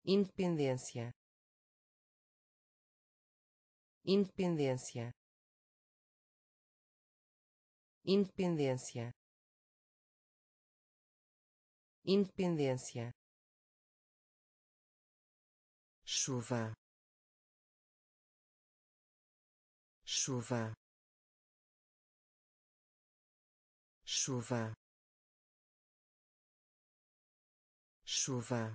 independência, independência, independência, independência, chuva, chuva, chuva, chuva,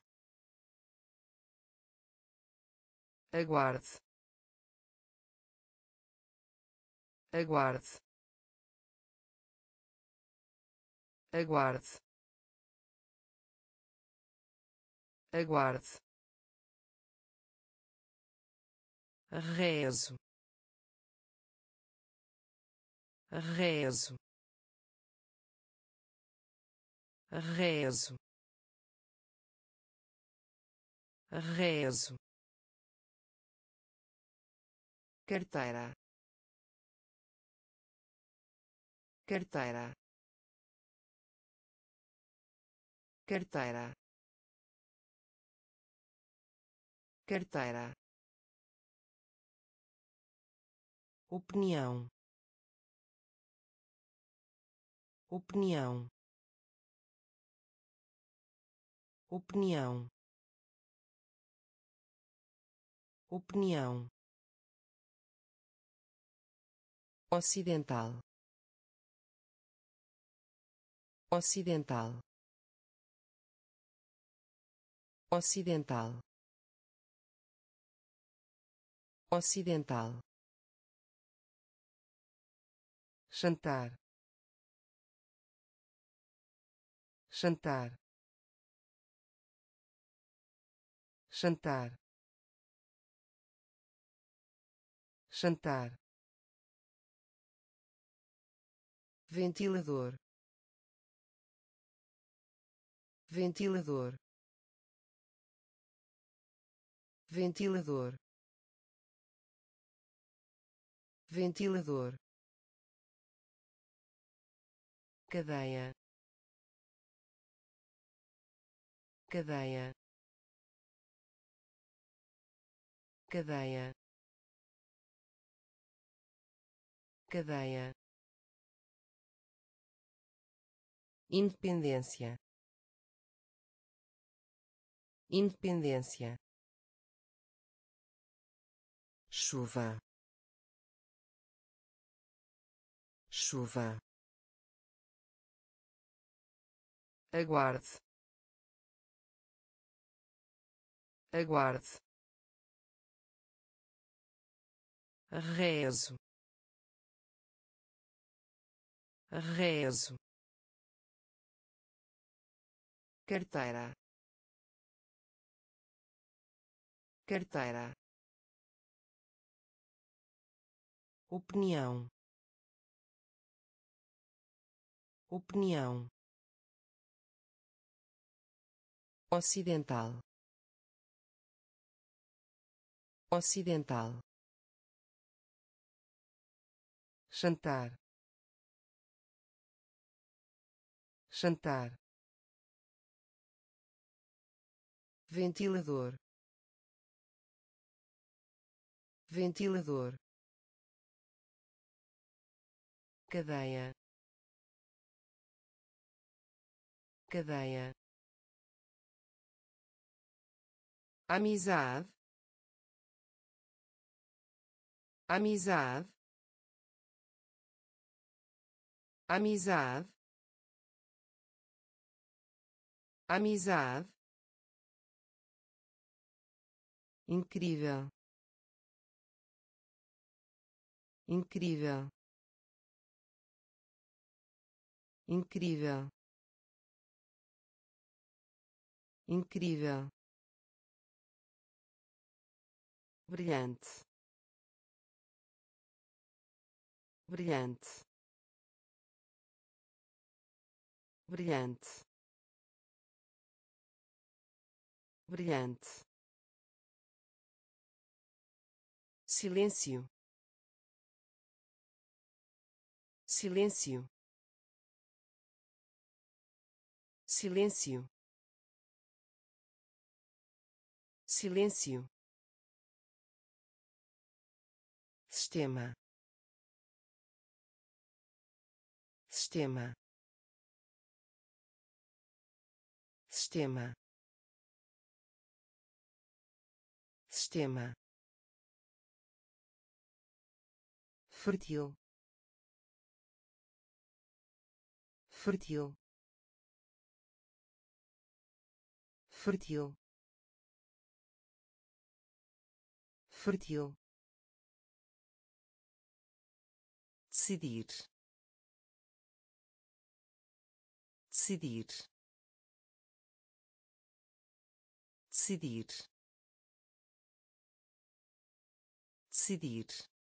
aguarde, aguarde, aguarde, aguarde, rezo, rezo, rezo, rezo, carteira, carteira, carteira, carteira, opinião, opinião, opinião, opinião, ocidental, ocidental, ocidental, ocidental, jantar, jantar, jantar, jantar, ventilador, ventilador, ventilador, ventilador, cadeia, cadeia, cadeia, cadeia, independência, independência, chuva, chuva, aguarde, aguarde, rezo, rezo, carteira, carteira, opinião, opinião, ocidental, ocidental, jantar, jantar, ventilador, ventilador, cadeia, cadeia, amizade, amizade, amizade, amizade, incrível, incrível, incrível, incrível, brilhante, brilhante, brilhante, brilhante, silêncio, silêncio, silêncio, silêncio, sistema, sistema, sistema, sistema, fértil, fértil, fértil, fértil, decidir, decidir, decidir, decidir,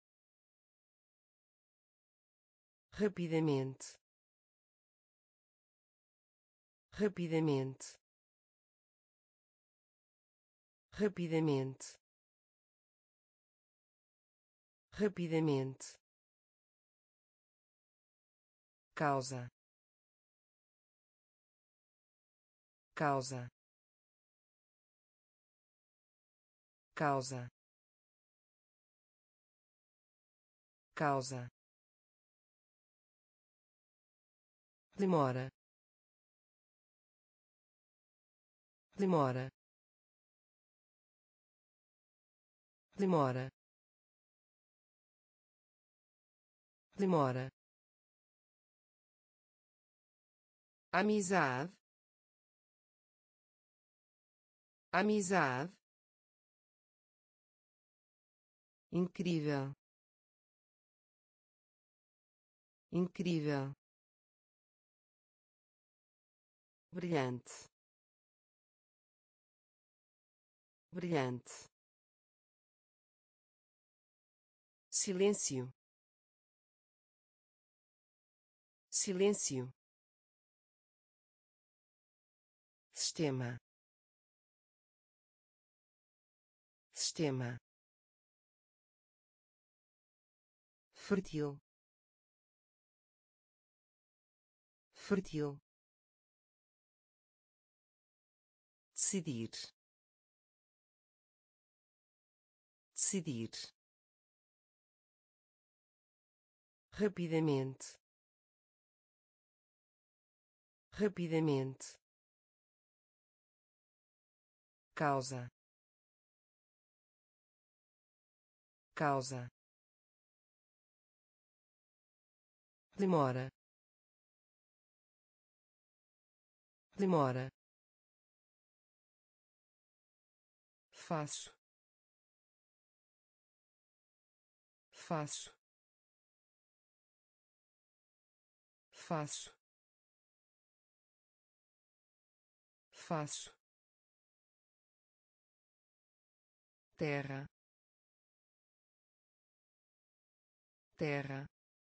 rapidamente, rapidamente, rapidamente, rapidamente, causa, causa, causa, causa, demora, demora, demora, demora, amizade, amizade, incrível, incrível, brilhante, brilhante, silêncio, silêncio, sistema, sistema, fértil, fértil, decidir, decidir, rapidamente, rapidamente, causa, causa, demora, demora, faço, faço, faço, faço, terra, terra,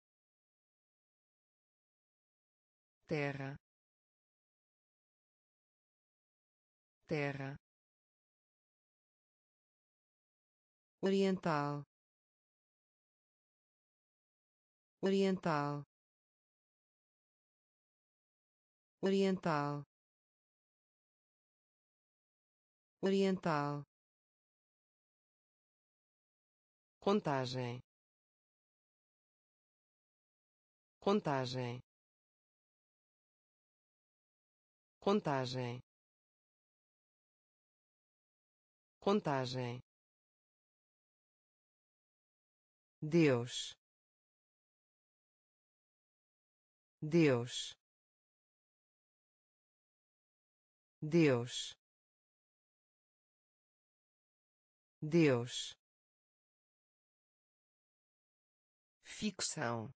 terra, terra, oriental, oriental, oriental, oriental, contagem, contagem, contagem, contagem, Deus, Deus, Deus, Deus, ficção,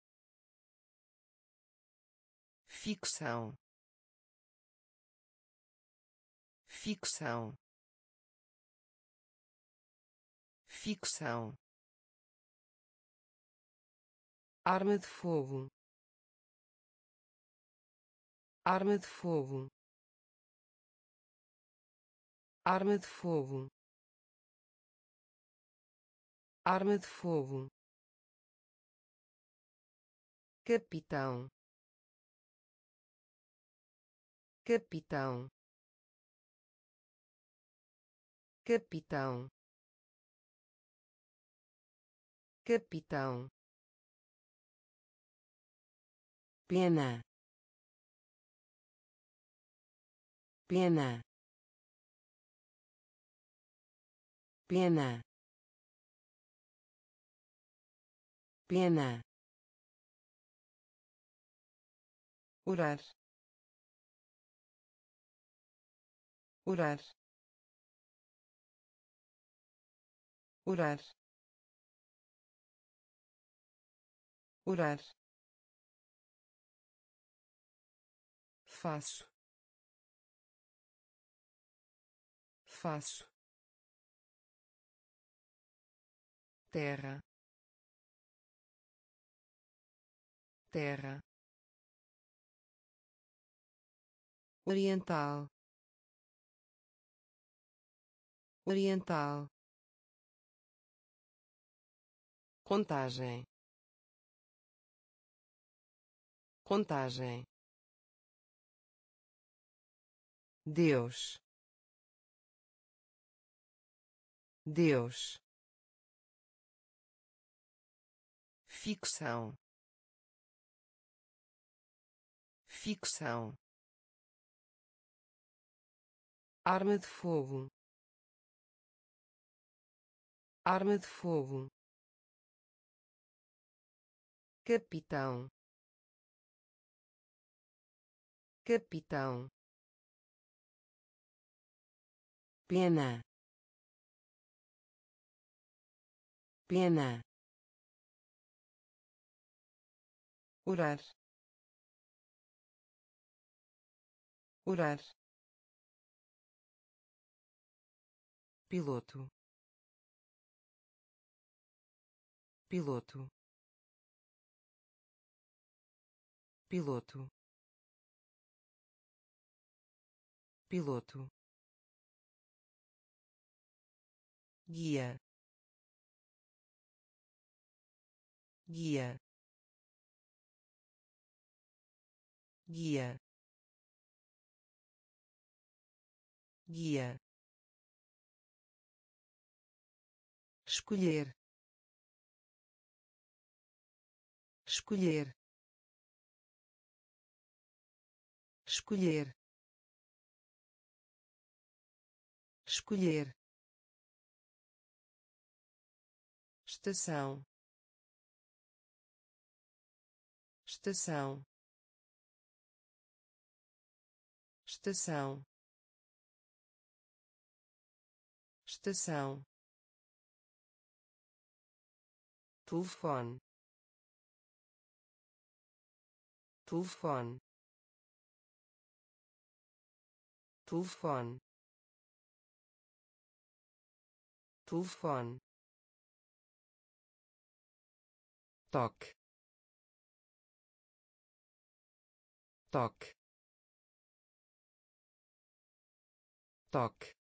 ficção, ficção, ficção, arma de fogo, arma de fogo, arma de fogo, arma de fogo, capitão, capitão, capitão, capitão, pena, pena, pena, pena, orar, orar, orar, orar, faço, faço, terra, terra, oriental, oriental, contagem, contagem, Deus, Deus, ficção, ficção, arma de fogo, arma de fogo, capitão, capitão, pena, pena, orar, orar, piloto, piloto, piloto, piloto, guia, guia, guia, guia, escolher, escolher, escolher, escolher, estação, estação, estação, estação, telefone, telefone, telefone, telefone, toque, toque, toque,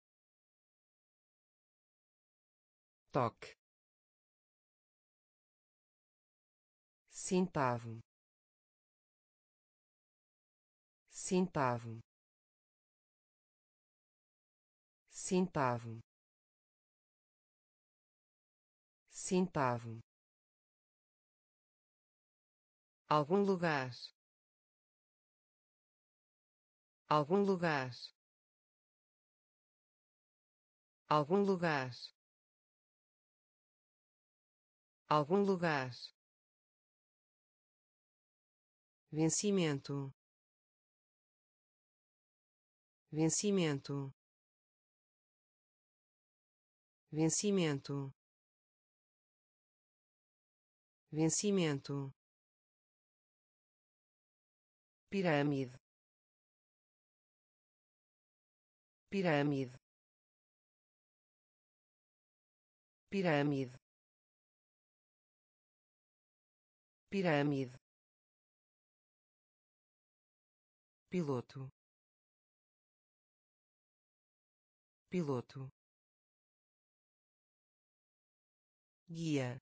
toque, centavo, centavo, centavo, centavo, algum lugar, algum lugar, algum lugar, algum lugar, vencimento, vencimento, vencimento, vencimento, pirâmide, pirâmide, pirâmide, pirâmide, piloto, piloto, guia,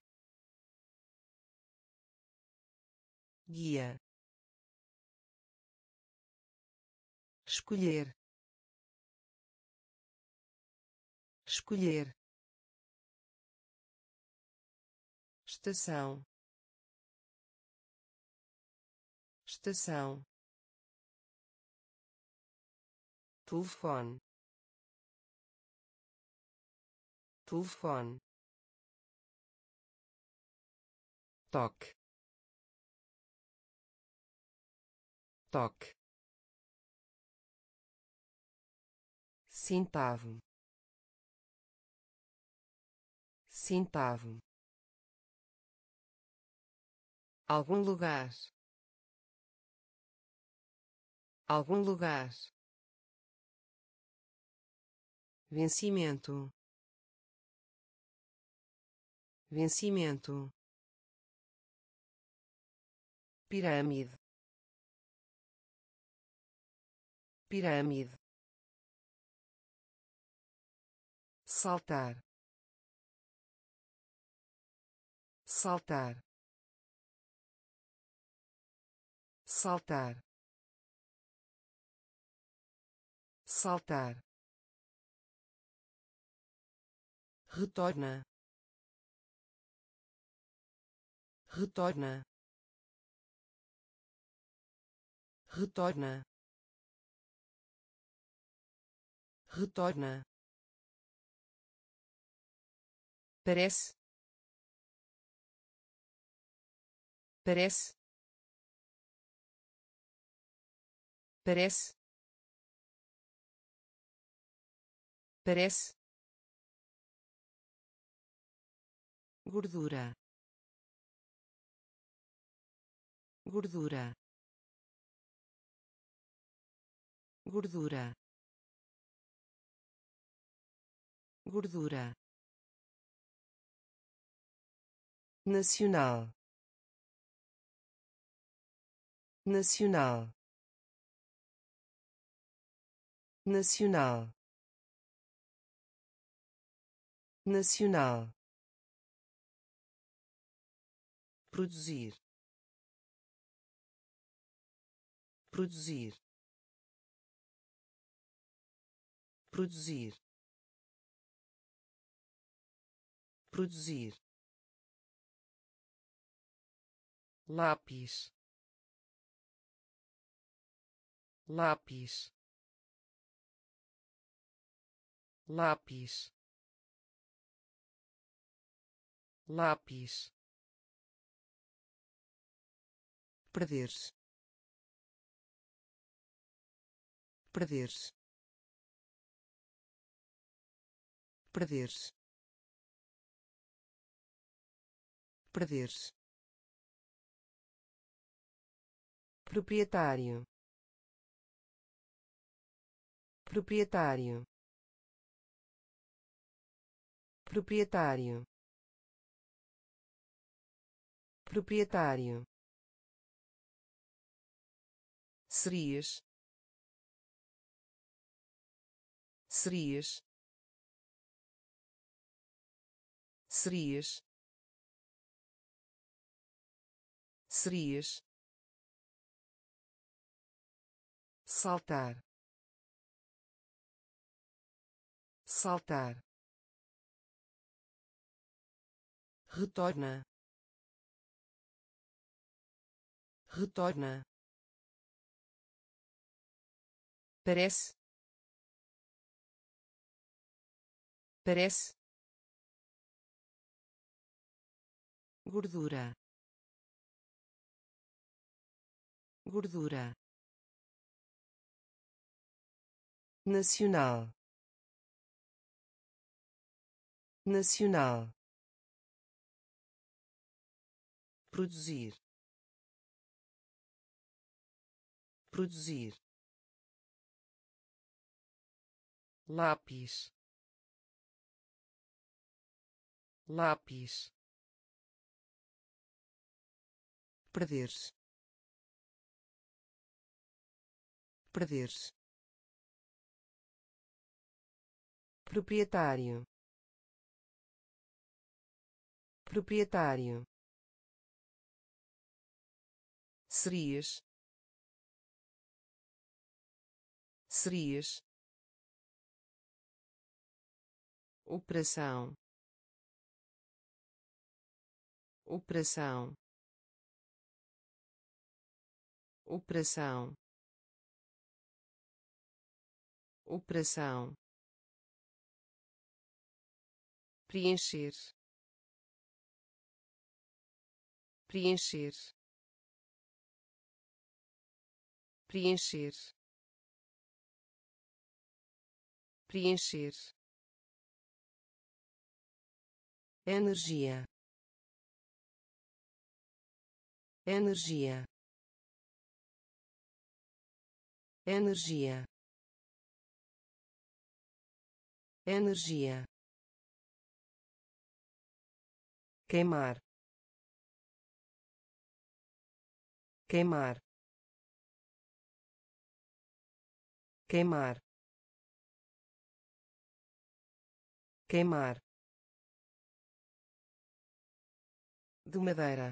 guia, escolher, escolher, estação, estação, telefone, telefone, toque, toque, centavo, centavo, algum lugar, vencimento, vencimento, pirâmide, pirâmide, saltar, saltar, saltar, saltar, retorna, retorna, retorna, retorna, parece, parece, parece, parece, gordura, gordura, gordura, gordura, nacional, nacional, nacional, nacional, produzir, produzir, produzir, produzir, lápis, lápis, lápis, lápis, perder-se, perder-se, perder-se, perder-se, proprietário, proprietário, proprietário, proprietário, serias, serias, serias, serias, saltar, saltar, retorna, retorna, parece, parece, gordura, gordura, nacional, nacional, produzir, produzir, lápis, lápis, perder-se, perder-se, proprietário, proprietário, serias, serias, operação, operação, operação, operação, preencher, preencher, preencher, preencher, energia, energia, energia, energia, queimar, queimar, queimar, queimar, de madeira,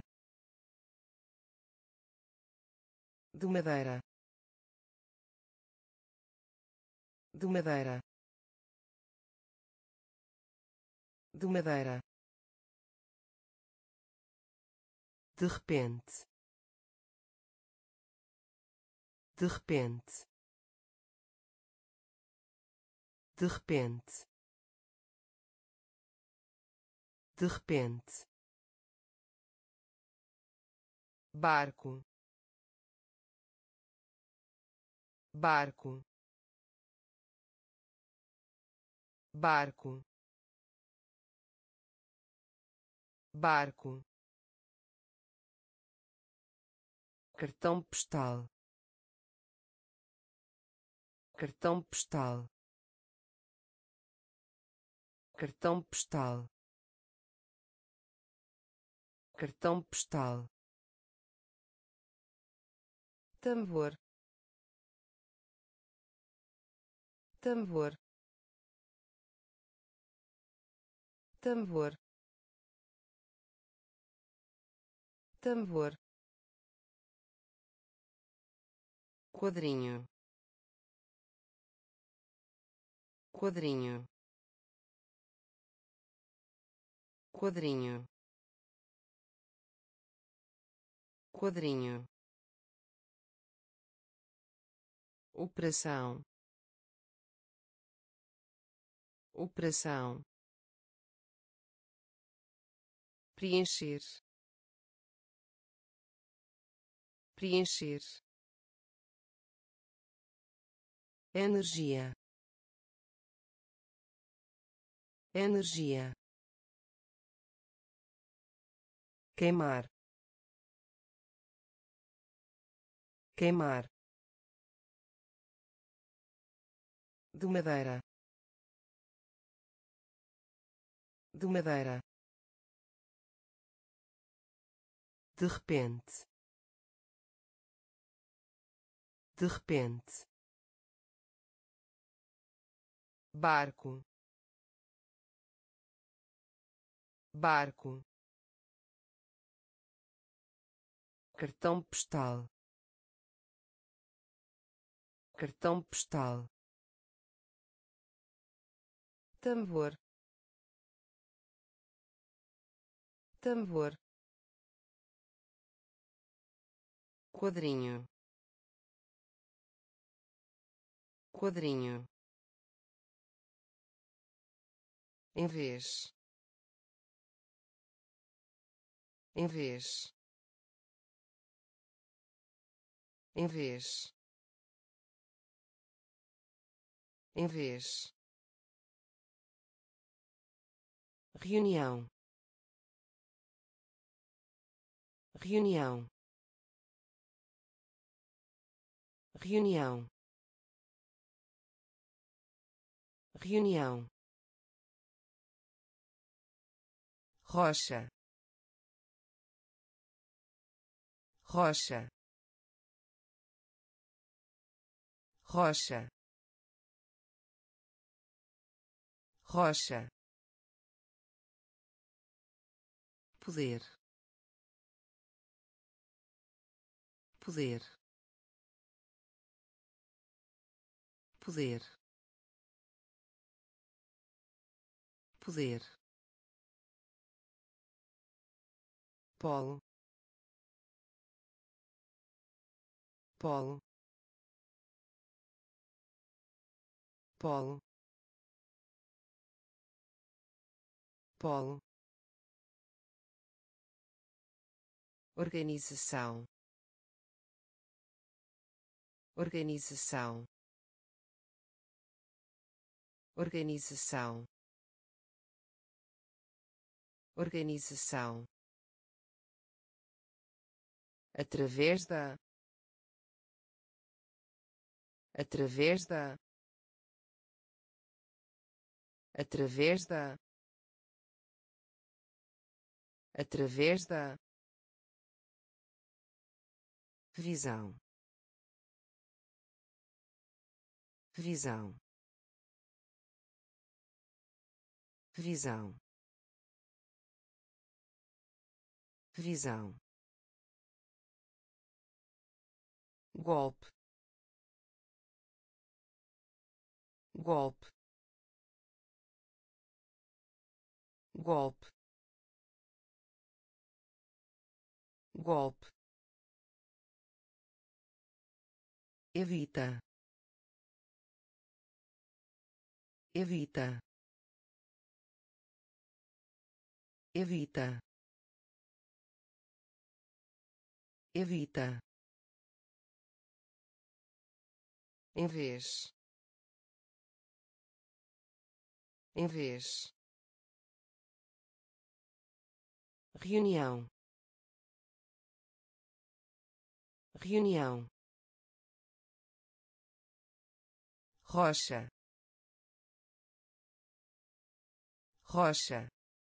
de madeira, de madeira, de madeira, de repente, de repente, de repente, de repente, barco, barco, barco, barco, cartão postal, cartão postal, cartão postal, cartão postal, tambor, tambor, tambor, tambor, quadrinho, quadrinho, quadrinho, quadrinho, operação, operação, preencher, preencher, energia, energia, queimar, queimar, de madeira, de madeira, de repente, de repente, barco, barco, cartão postal, cartão postal, tambor, tambor, quadrinho, quadrinho, em vez, em vez, em vez, em vez, reunião, reunião, reunião, reunião, rocha, rocha, rocha, rocha, poder, poder, poder, poder, polo, polo, polo, polo, organização, organização, organização, organização, através da, através da, através da, através da, visão, visão, visão, visão, golpe, golpe, golpe, golpe, evita, evita, evita, evita, em vez, em vez, reunião, reunião, rocha, rocha,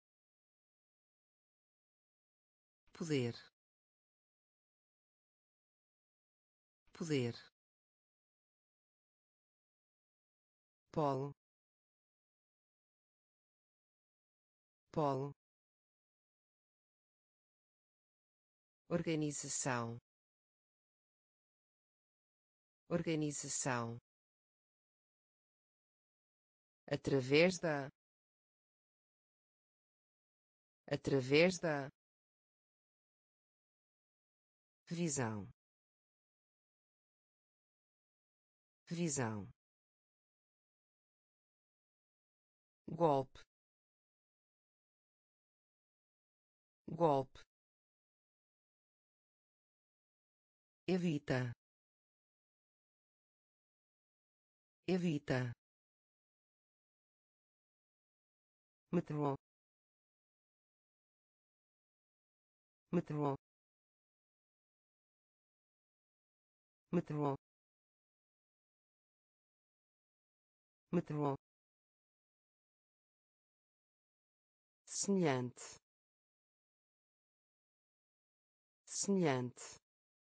poder, poder, polo, polo, organização, organização, através da, através da, visão, visão, golpe, golpe, evita, evita, metrô, metrô, metrô, metrô, semelhante, semelhante,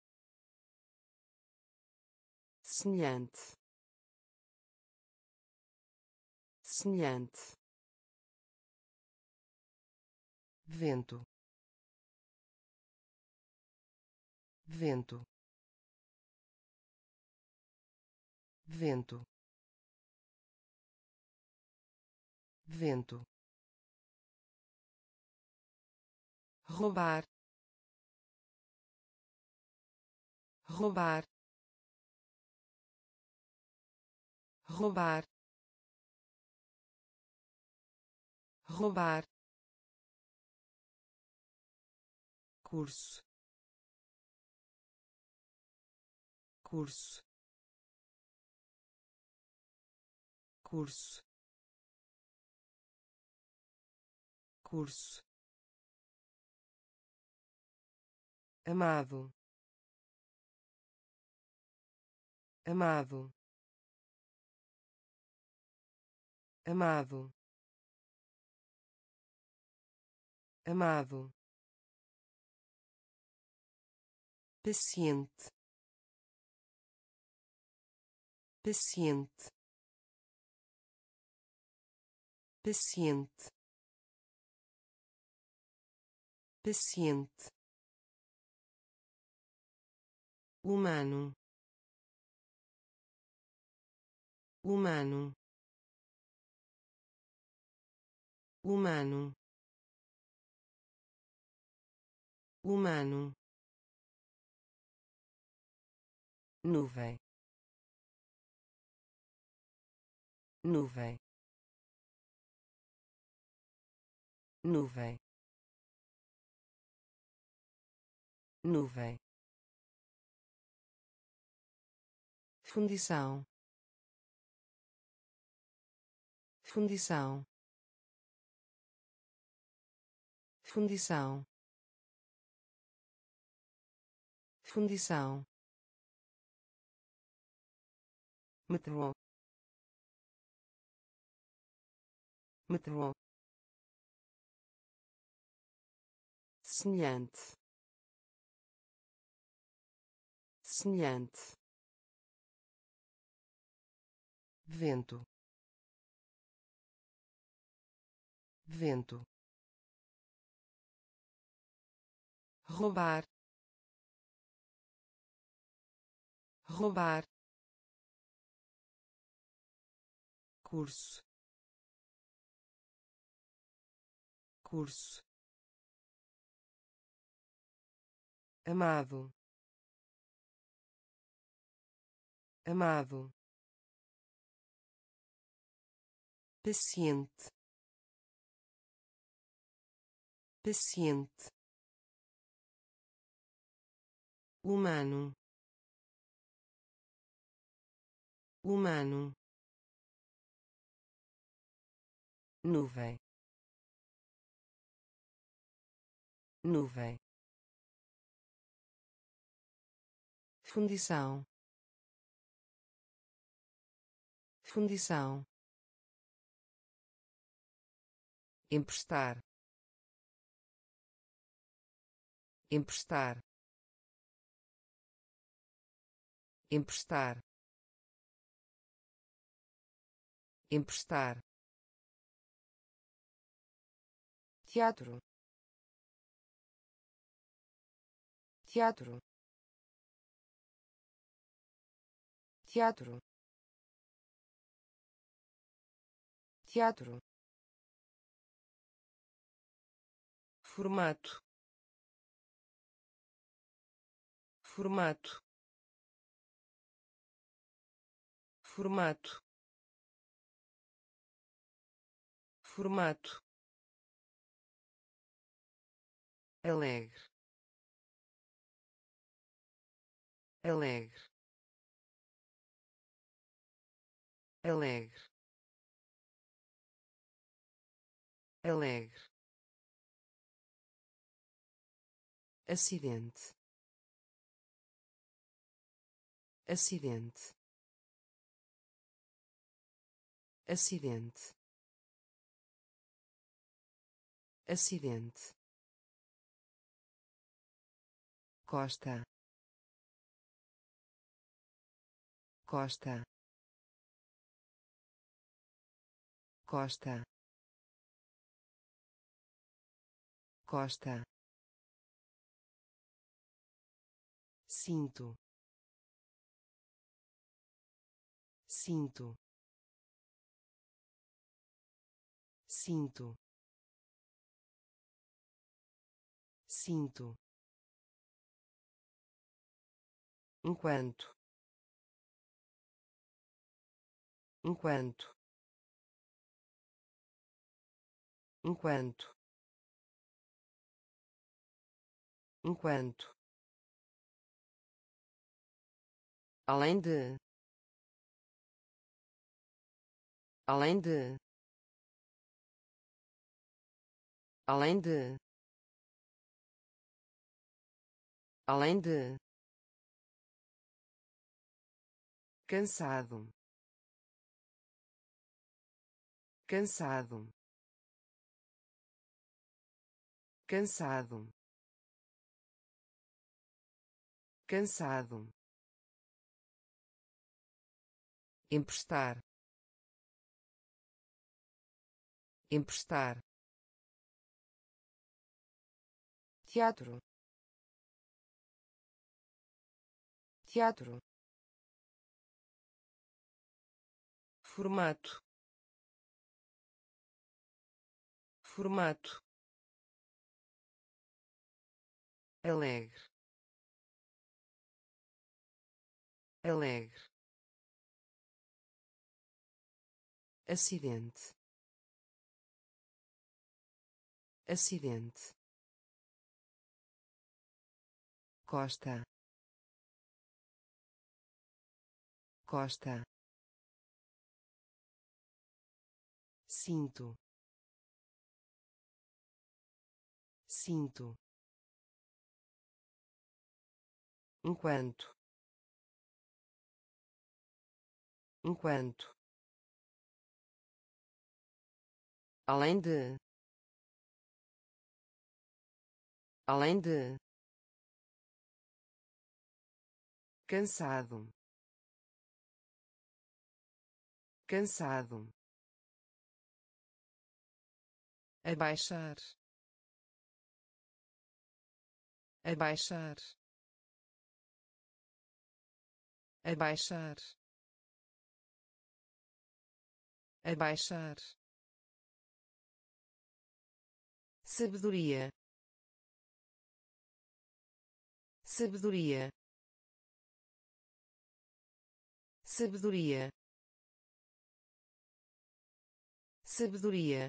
semelhante, semelhante, vento, vento, vento, vento, roubar, roubar, roubar, roubar, curso, curso, curso, curso, amado, amado, amado, amado, paciente, paciente, paciente, paciente, humano, humano, humano, humano, nuvem, nuvem, nuvem, nuvem, fundição, fundição, fundição, fundição, metrô, metrô, semelhante, semelhante, vento, vento, roubar, roubar, curso, curso, amado, amado, paciente, paciente, humano, humano, nuvem, nuvem, fundição, fundição, emprestar, emprestar, emprestar, emprestar, teatro, teatro, teatro, teatro, formato, formato, formato, formato, alegre, alegre, alegre, alegre, acidente, acidente, acidente, acidente, costa, costa, costa, costa, cinto, cinto, cinto, cinto, enquanto, enquanto, enquanto, enquanto, além de, além de, além de, além de, cansado, cansado, cansado, cansado, emprestar, emprestar, teatro, teatro, formato, formato, alegre, alegre, acidente, acidente, costa, costa, cinto, cinto, enquanto, enquanto, além de, cansado, cansado, abaixar, abaixar, abaixar, abaixar, sabedoria, sabedoria, sabedoria, sabedoria,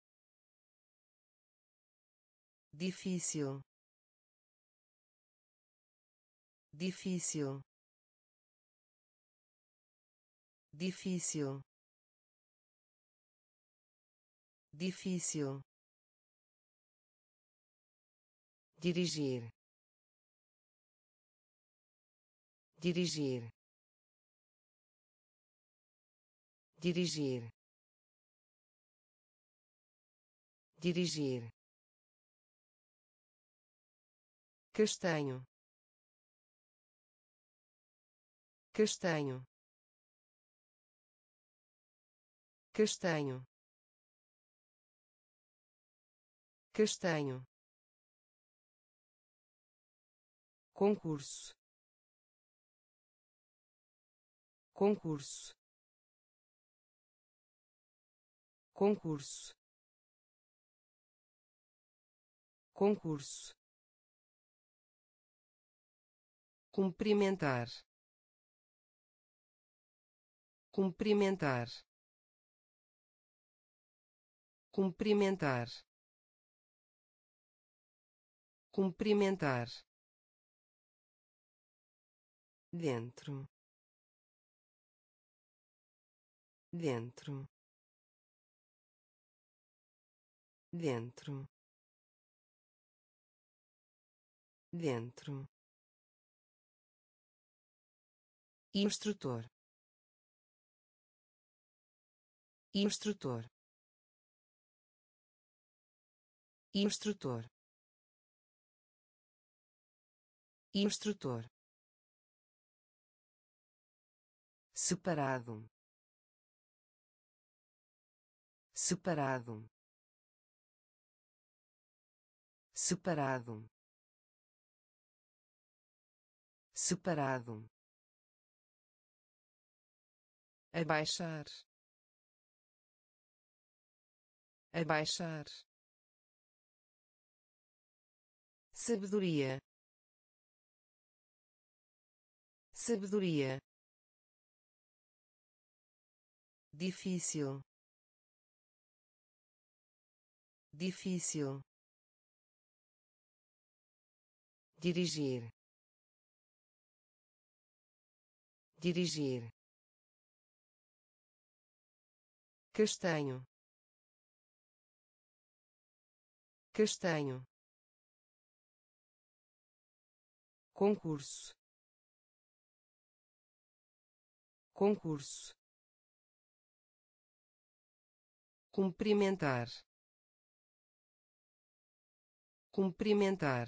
difícil, difícil, difícil, difícil, dirigir, dirigir, dirigir, dirigir, castanho, castanho, castanho, castanho, concurso, concurso, concurso, concurso, cumprimentar, cumprimentar, cumprimentar, cumprimentar, dentro, dentro, dentro, dentro, instrutor, instrutor, instrutor, instrutor, separado, separado, separado, separado, abaixar, abaixar, sabedoria, sabedoria, difícil, difícil, dirigir, dirigir, castanho, castanho, concurso, concurso, cumprimentar, cumprimentar,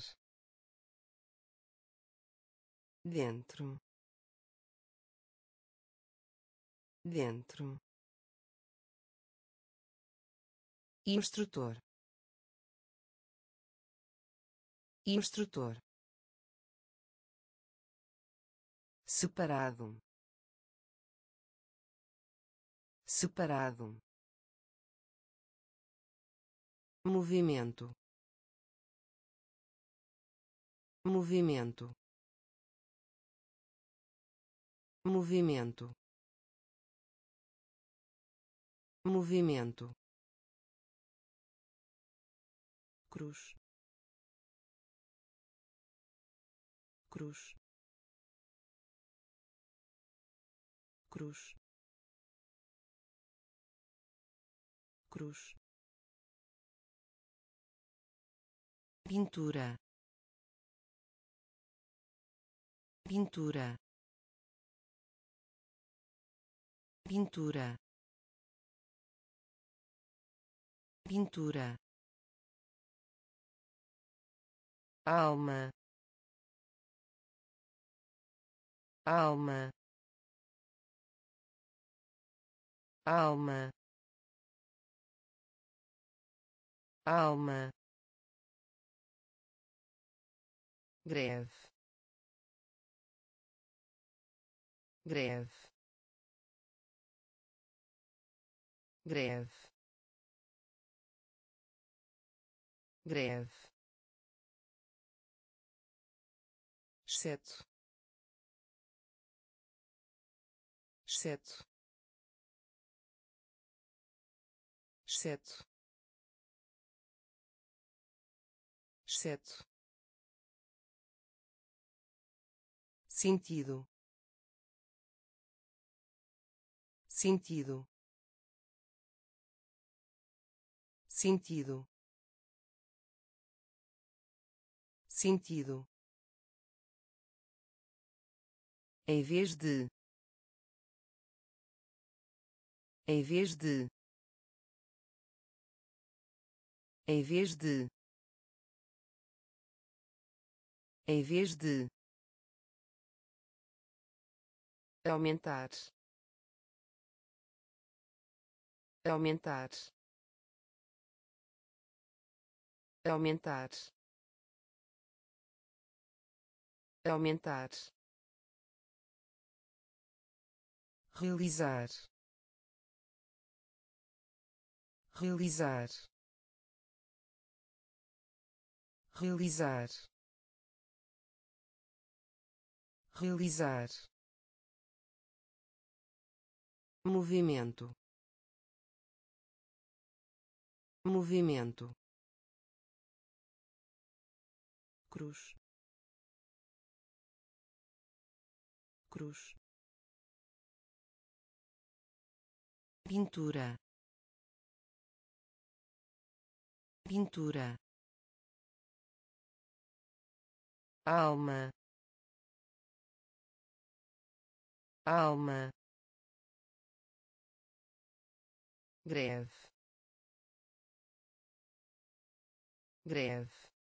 dentro, dentro, instrutor, instrutor, separado, separado, movimento, movimento, movimento, movimento, cruz, cruz, cruz, cruz, pintura, pintura, pintura, pintura, alma, alma, alma, alma, greve, greve, greve, greve, exceto, exceto, exceto, exceto, sentido, sentido, sentido, sentido, em vez de, em vez de, em vez de, em vez de, aumentar, aumentar, aumentar, aumentar, realizar, realizar, realizar, realizar, movimento, movimento, cruz, cruz, pintura, pintura, alma, alma, greve, greve,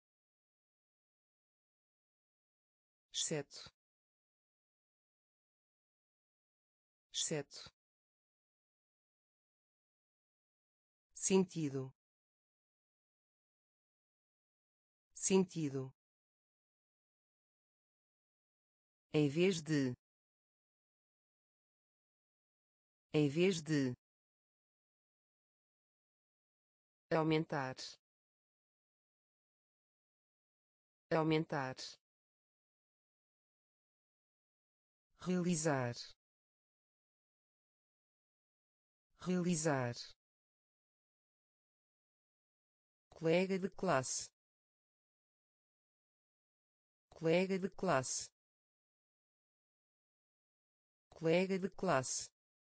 exceto, exceto, sentido, sentido, em vez de, em vez de, aumentar, aumentar, realizar, realizar, colega de classe, colega de classe, colega de classe,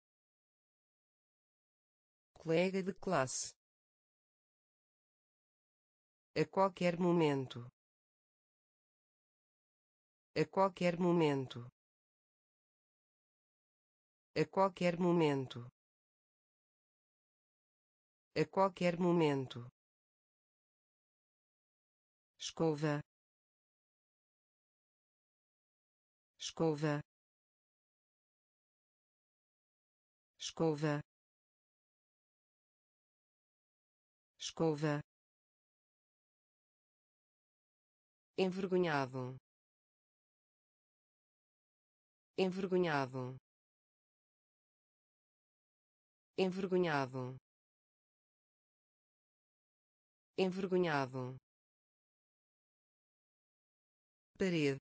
colega de classe, a qualquer momento, a qualquer momento, a qualquer momento, a qualquer momento, escova, escova, escova, escova, envergonhado, envergonhado, envergonhado, envergonhado, parede,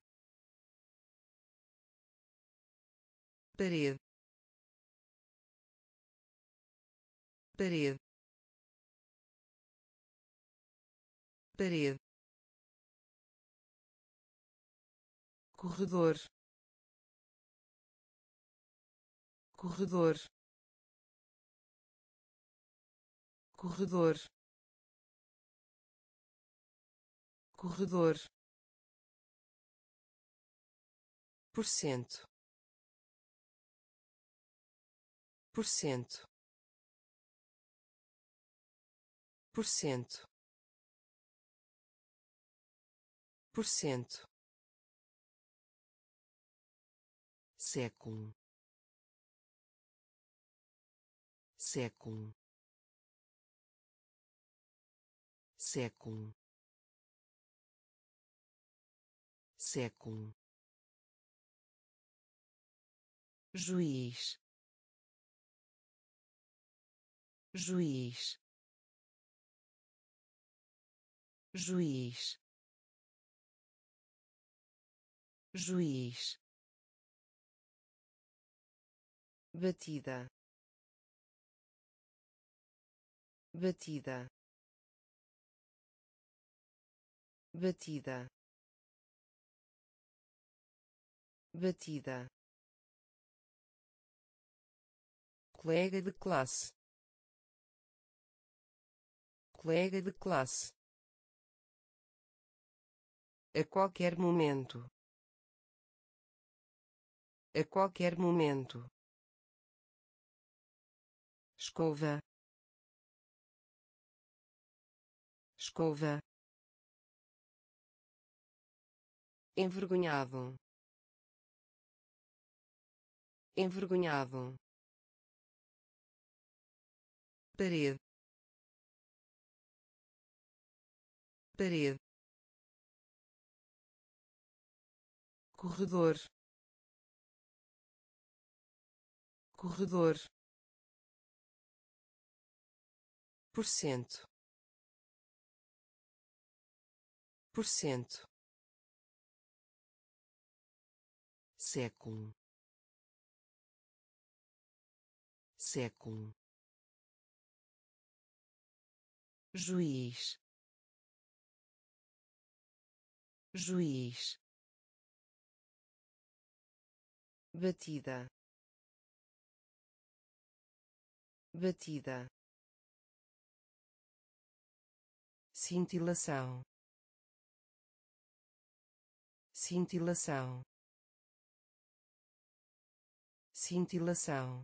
parede, parede, parede, corredor, corredor, corredor, corredor, porcento, porcento, porcento, porcento, século, século, século, século, juiz, juiz, juiz, juiz, batida, batida, batida, batida, colega de classe, colega de classe, a qualquer momento, a qualquer momento, escova, escova, envergonhado, envergonhado, parede, parede, corredor, corredor, porcento, porcento, século, século, juiz, juiz, batida, batida, cintilação, cintilação, cintilação,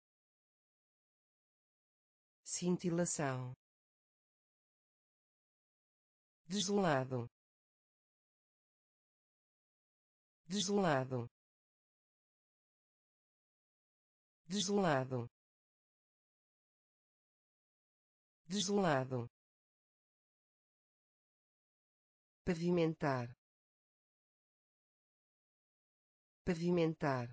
cintilação, desolado, desolado, desolado, desolado, pavimentar, pavimentar,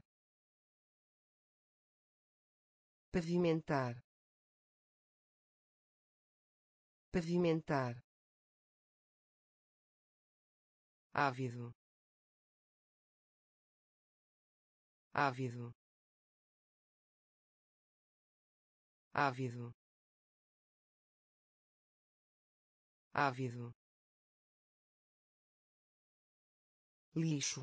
pavimentar, pavimentar, ávido, ávido, ávido, ávido, lixo,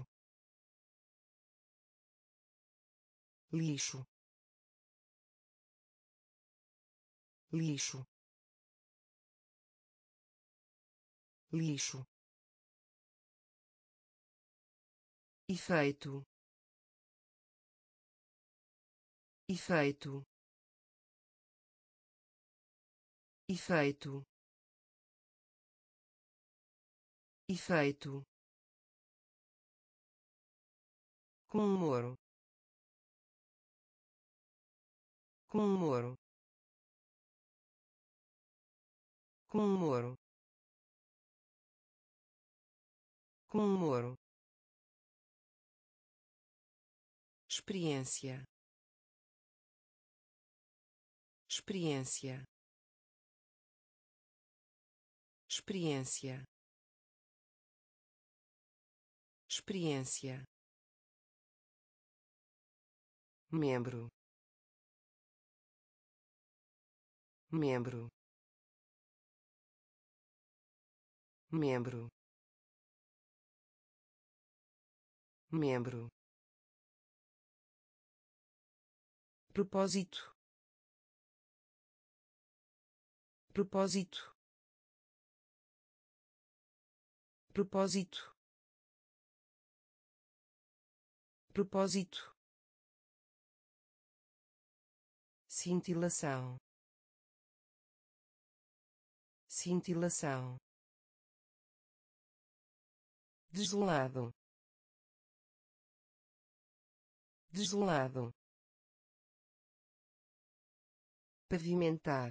lixo, lixo, lixo, efeito, efeito, efeito, efeito, comemoro, comemoro, comemoro, comemoro, experiência, experiência, experiência, experiência, membro, membro, membro, membro, propósito, propósito, propósito, propósito, cintilação, cintilação, desolado, desolado, pavimentar,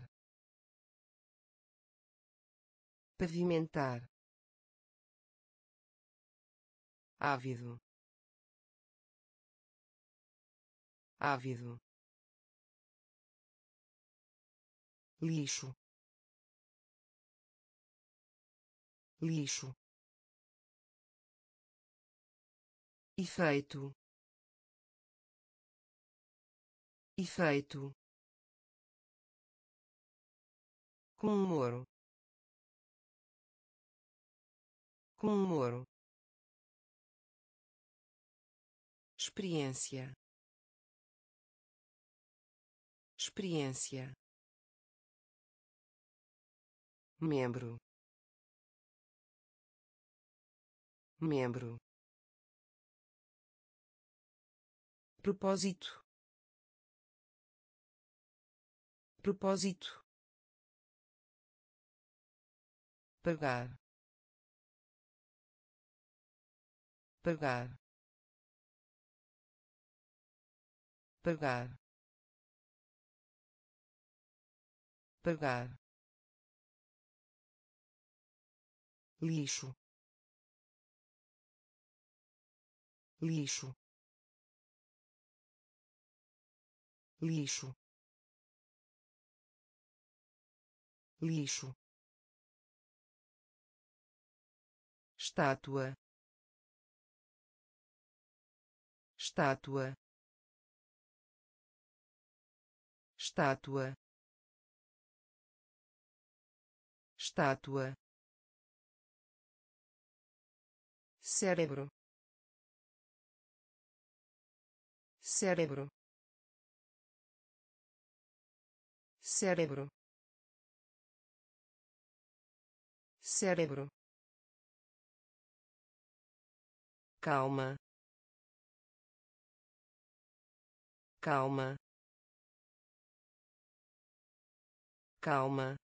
pavimentar, ávido, ávido, lixo, lixo, efeito, efeito, comemoro, comemoro, experiência, experiência, membro, membro, propósito, propósito, pagar, pagar, pagar, pagar, lixo, lixo, lixo, lixo, estátua, estátua, estátua, estátua, cérebro, cérebro, cérebro, cérebro, calma, calma, calma,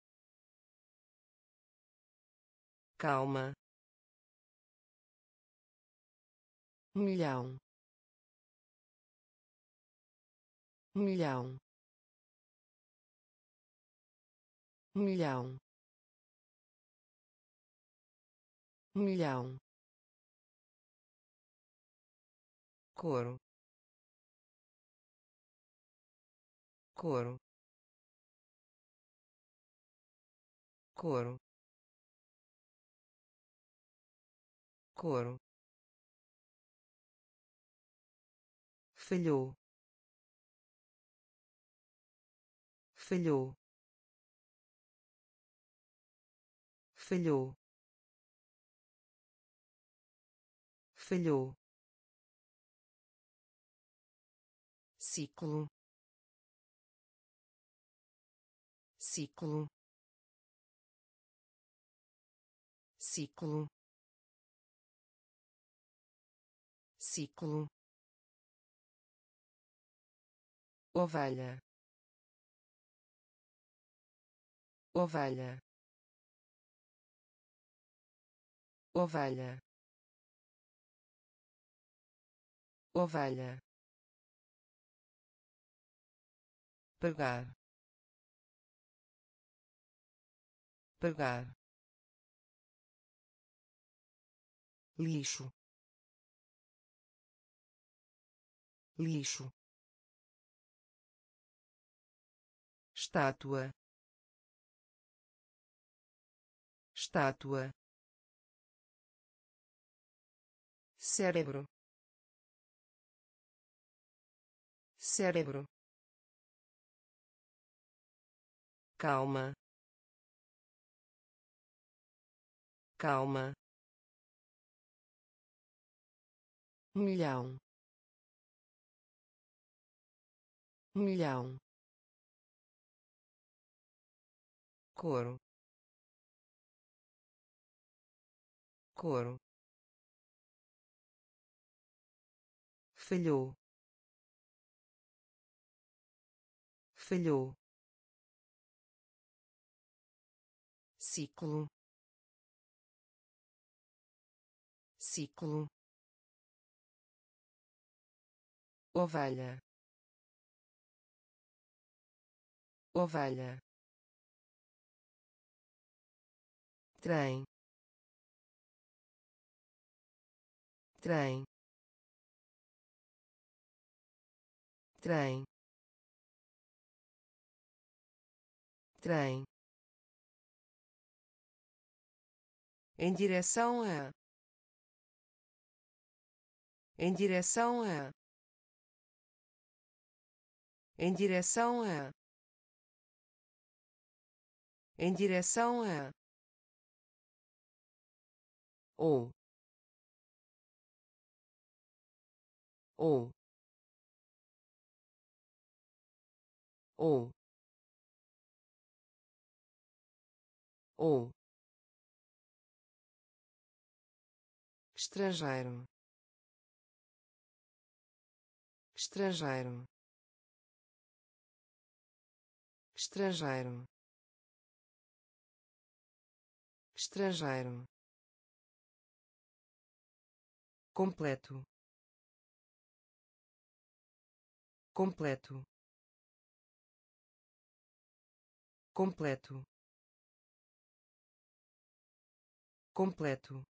calma, milhão, milhão, milhão, milhão, couro, couro, couro, couro, falhou, falhou, falhou, falhou, ciclo, ciclo, ciclo, ciclo, ovelha, ovelha, ovelha, ovelha, pagar, pagar, lixo, lixo, estátua, estátua, cérebro, cérebro, calma, calma, milhão, milhão, couro, couro, falhou, falhou, ciclo, ciclo, ovelha, ovelha, trem, trem, trem, trem, em direção a, em direção a, em direção a, em direção a, ou, ou, ou, ou, estrangeiro, estrangeiro, estrangeiro, estrangeiro, completo, completo, completo, completo,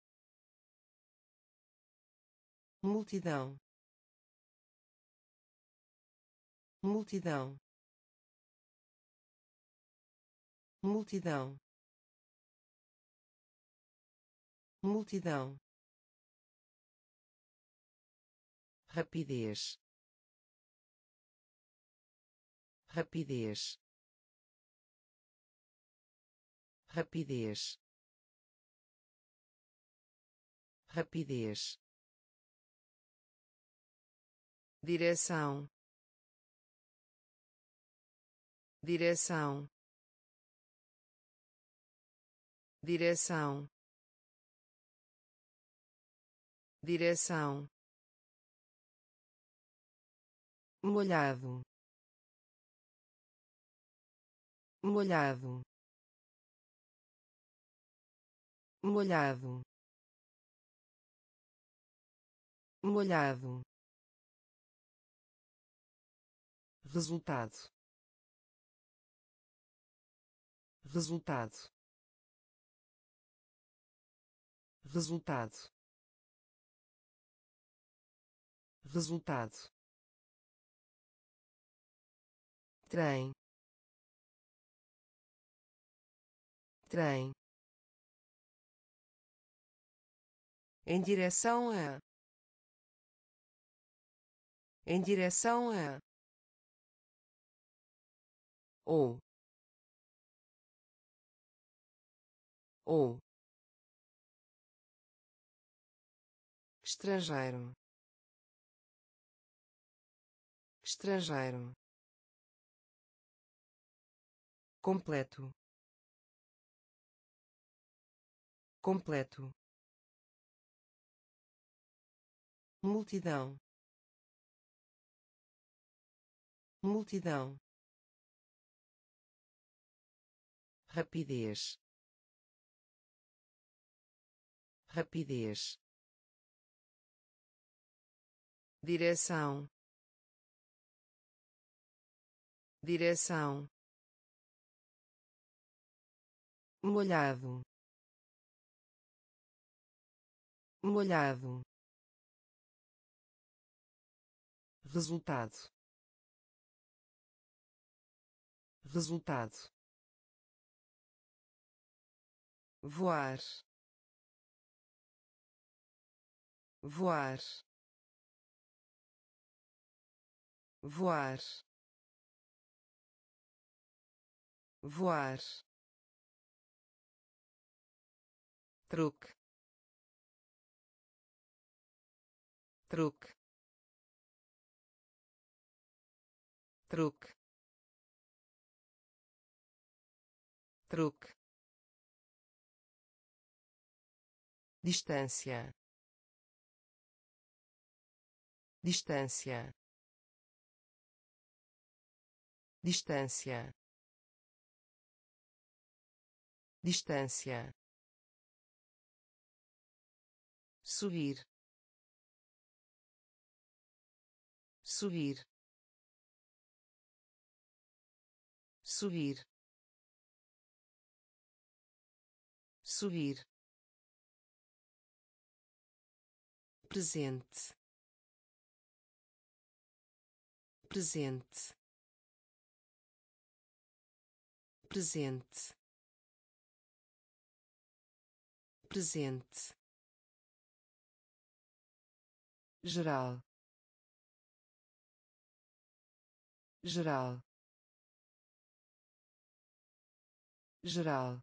multidão, multidão, multidão, multidão, rapidez, rapidez, rapidez, rapidez, direção, direção, direção, direção, molhado, molhado, molhado, molhado, resultado, resultado, resultado, resultado, trem, trem, em direção a, em direção a, ou, estrangeiro, estrangeiro, completo, completo, multidão, multidão, rapidez, rapidez, direção, direção, molhado, molhado, resultado, resultado, voar, voar, voar, voar, truque, truque, truque, truque, distância, distância, distância, distância, subir, subir, subir, subir, presente, presente, presente, presente, geral, geral, geral,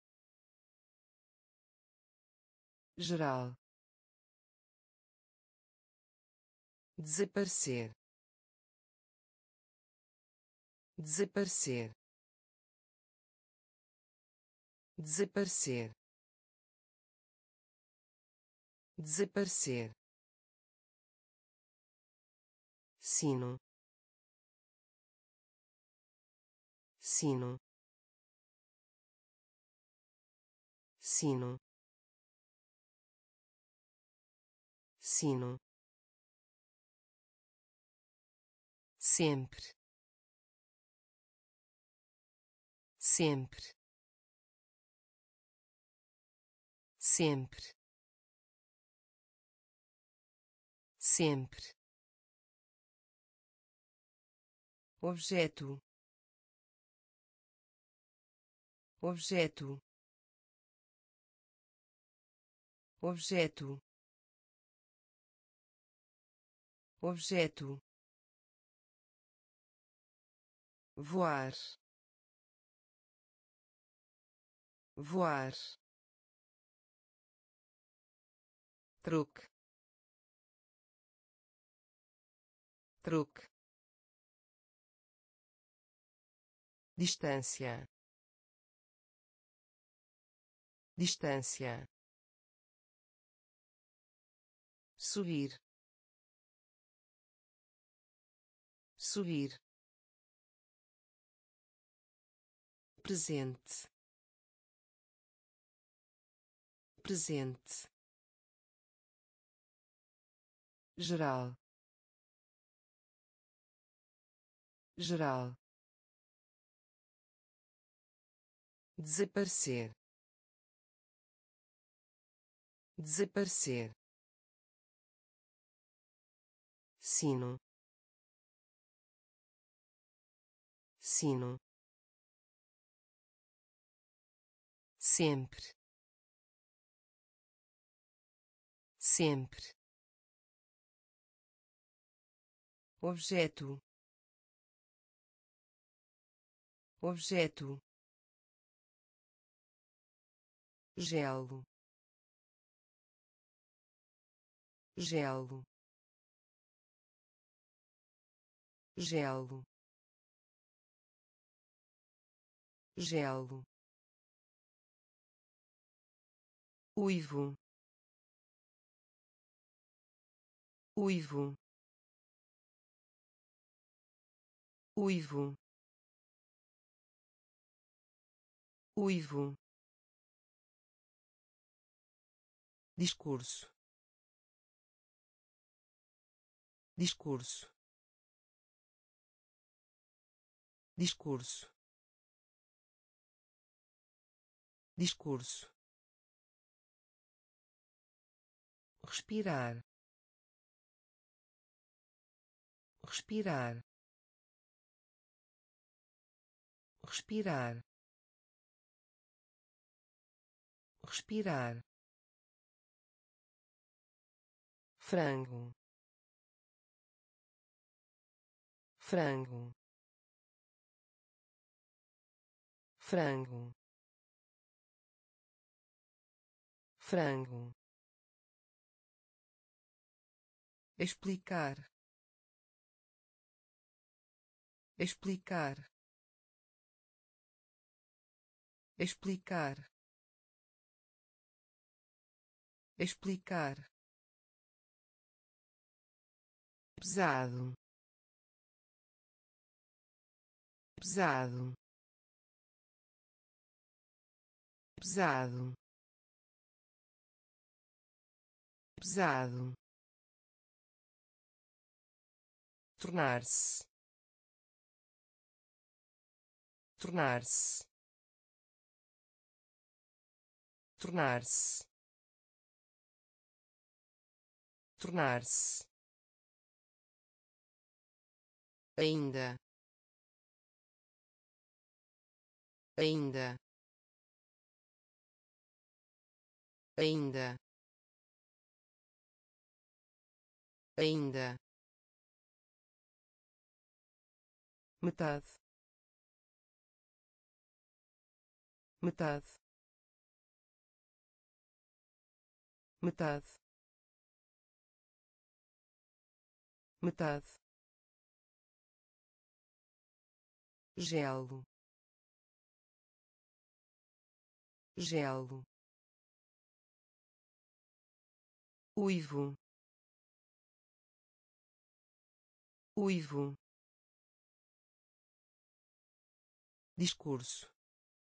geral, desaparecer, desaparecer, desaparecer, desaparecer, sino, sino, sino, sino, sempre, sempre, sempre, sempre, objeto, objeto, objeto, objeto, voar, voar, truque, truque, distância, distância, subir, subir, presente, presente, geral, geral, desaparecer, desaparecer, sino, sino, sempre, sempre, objeto, objeto, gelo, gelo, gelo, gelo, uivo, uivo, uivo, uivo, discurso, discurso, discurso, discurso, respirar, respirar, respirar, respirar, frango, frango, frango, frango, explicar, explicar, explicar, explicar, pesado, pesado, pesado, pesado, tornar-se, tornar-se, tornar-se, tornar-se, ainda, ainda, ainda, ainda, metade, metade, metade, metade, gelo, gelo, uivo, uivo, discurso,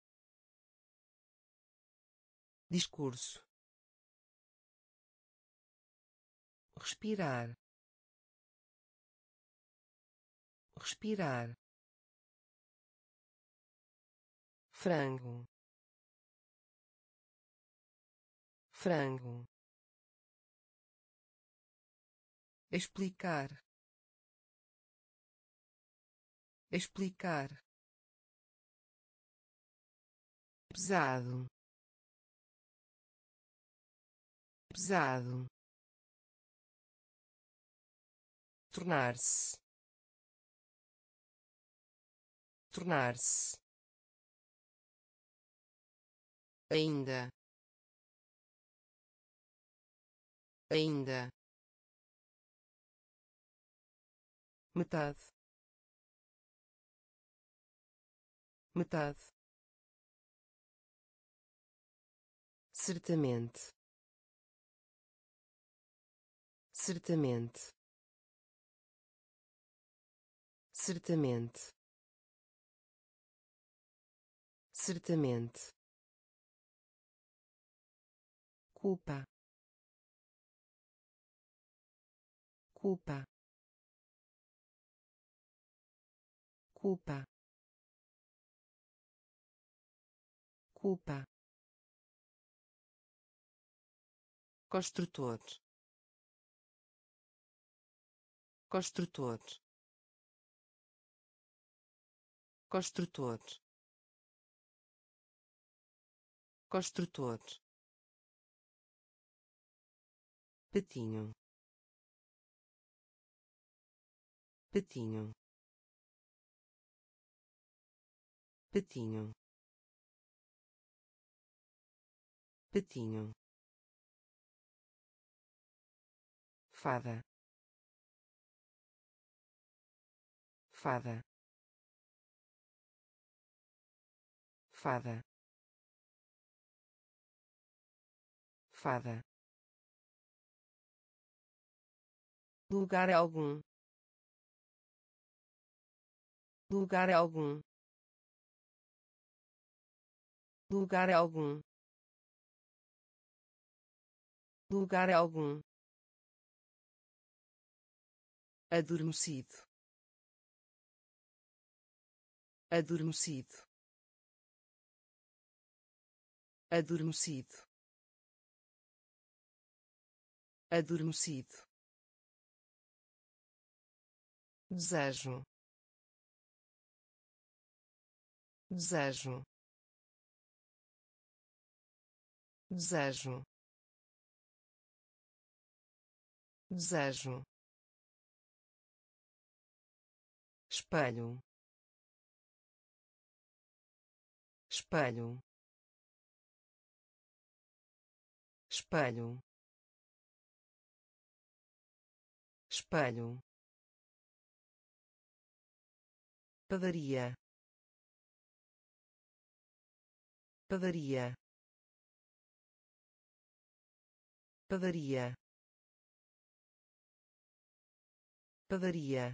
discurso, respirar, respirar, frango, frango, explicar, explicar, pesado, pesado, tornar-se, tornar-se, ainda, ainda, metade, metade, certamente, certamente, certamente, certamente, culpa, culpa, culpa, culpa, construtor, construtor, construtor, construtor, patinho, patinho, patinho, patinho, fada, fada, fada, fada, lugar algum, lugar algum, lugar algum, lugar algum, adormecido, adormecido, adormecido, adormecido, desejo, desejo, desejo, desejo, espelho, espelho, espelho, espelho, padaria, padaria, padaria, padaria,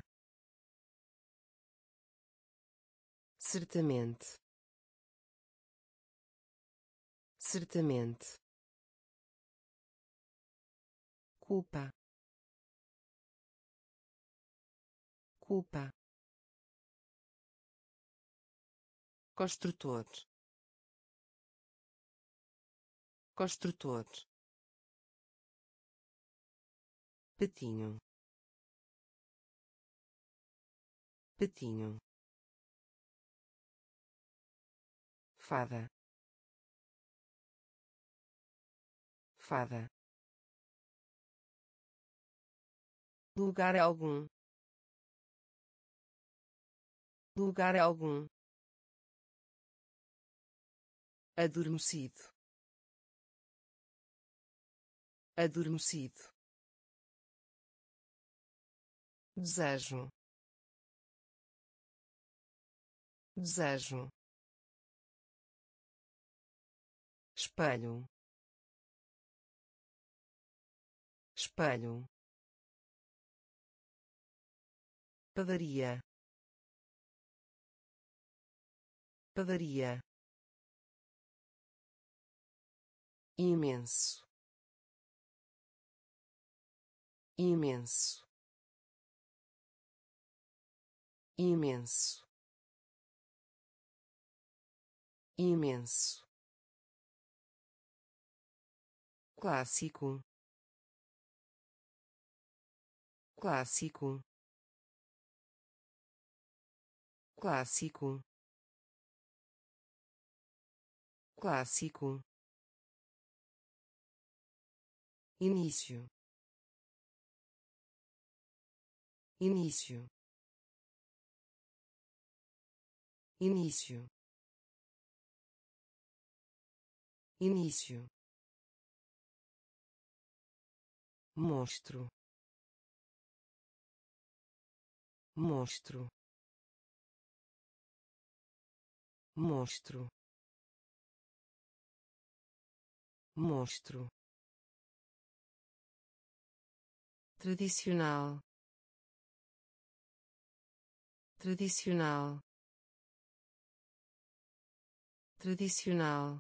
certamente, certamente, culpa, culpa, construtor, construtor, patinho, patinho, fada, fada, lugar algum, lugar algum, adormecido, adormecido, desejo, desejo, espelho, espelho, padaria, padaria, imenso, imenso, imenso, imenso, clássico, clássico, clássico, clássico, início, início, início, início, monstro, monstro, monstro, monstro, tradicional, tradicional, tradicional,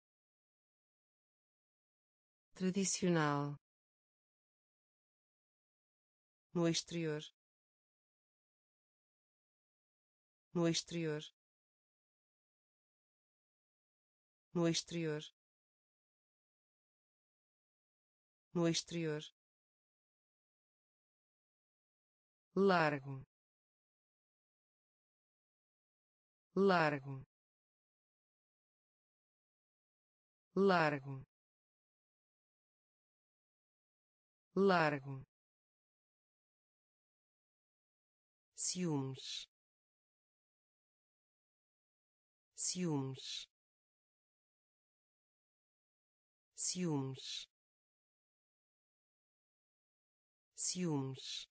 tradicional, no exterior, no exterior, no exterior, no exterior, largo, largo, largo, largo, ciúmes, ciúmes, ciúmes, ciúmes,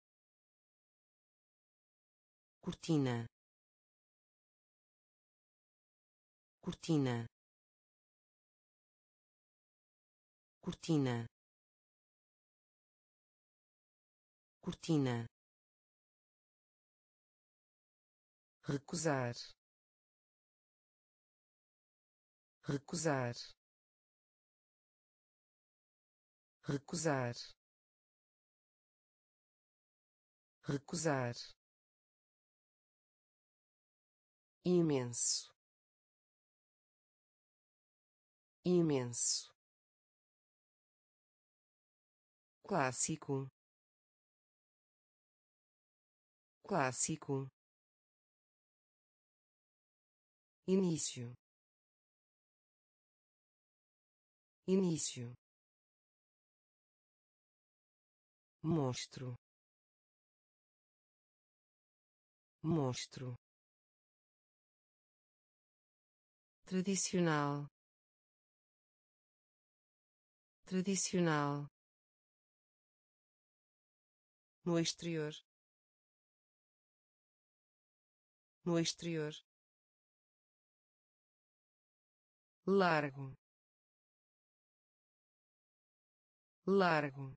cortina, cortina, cortina, cortina, recusar, recusar, recusar, recusar, imenso, imenso, clássico, clássico, início, início, monstro, monstro, tradicional, tradicional, no exterior, no exterior, largo, largo,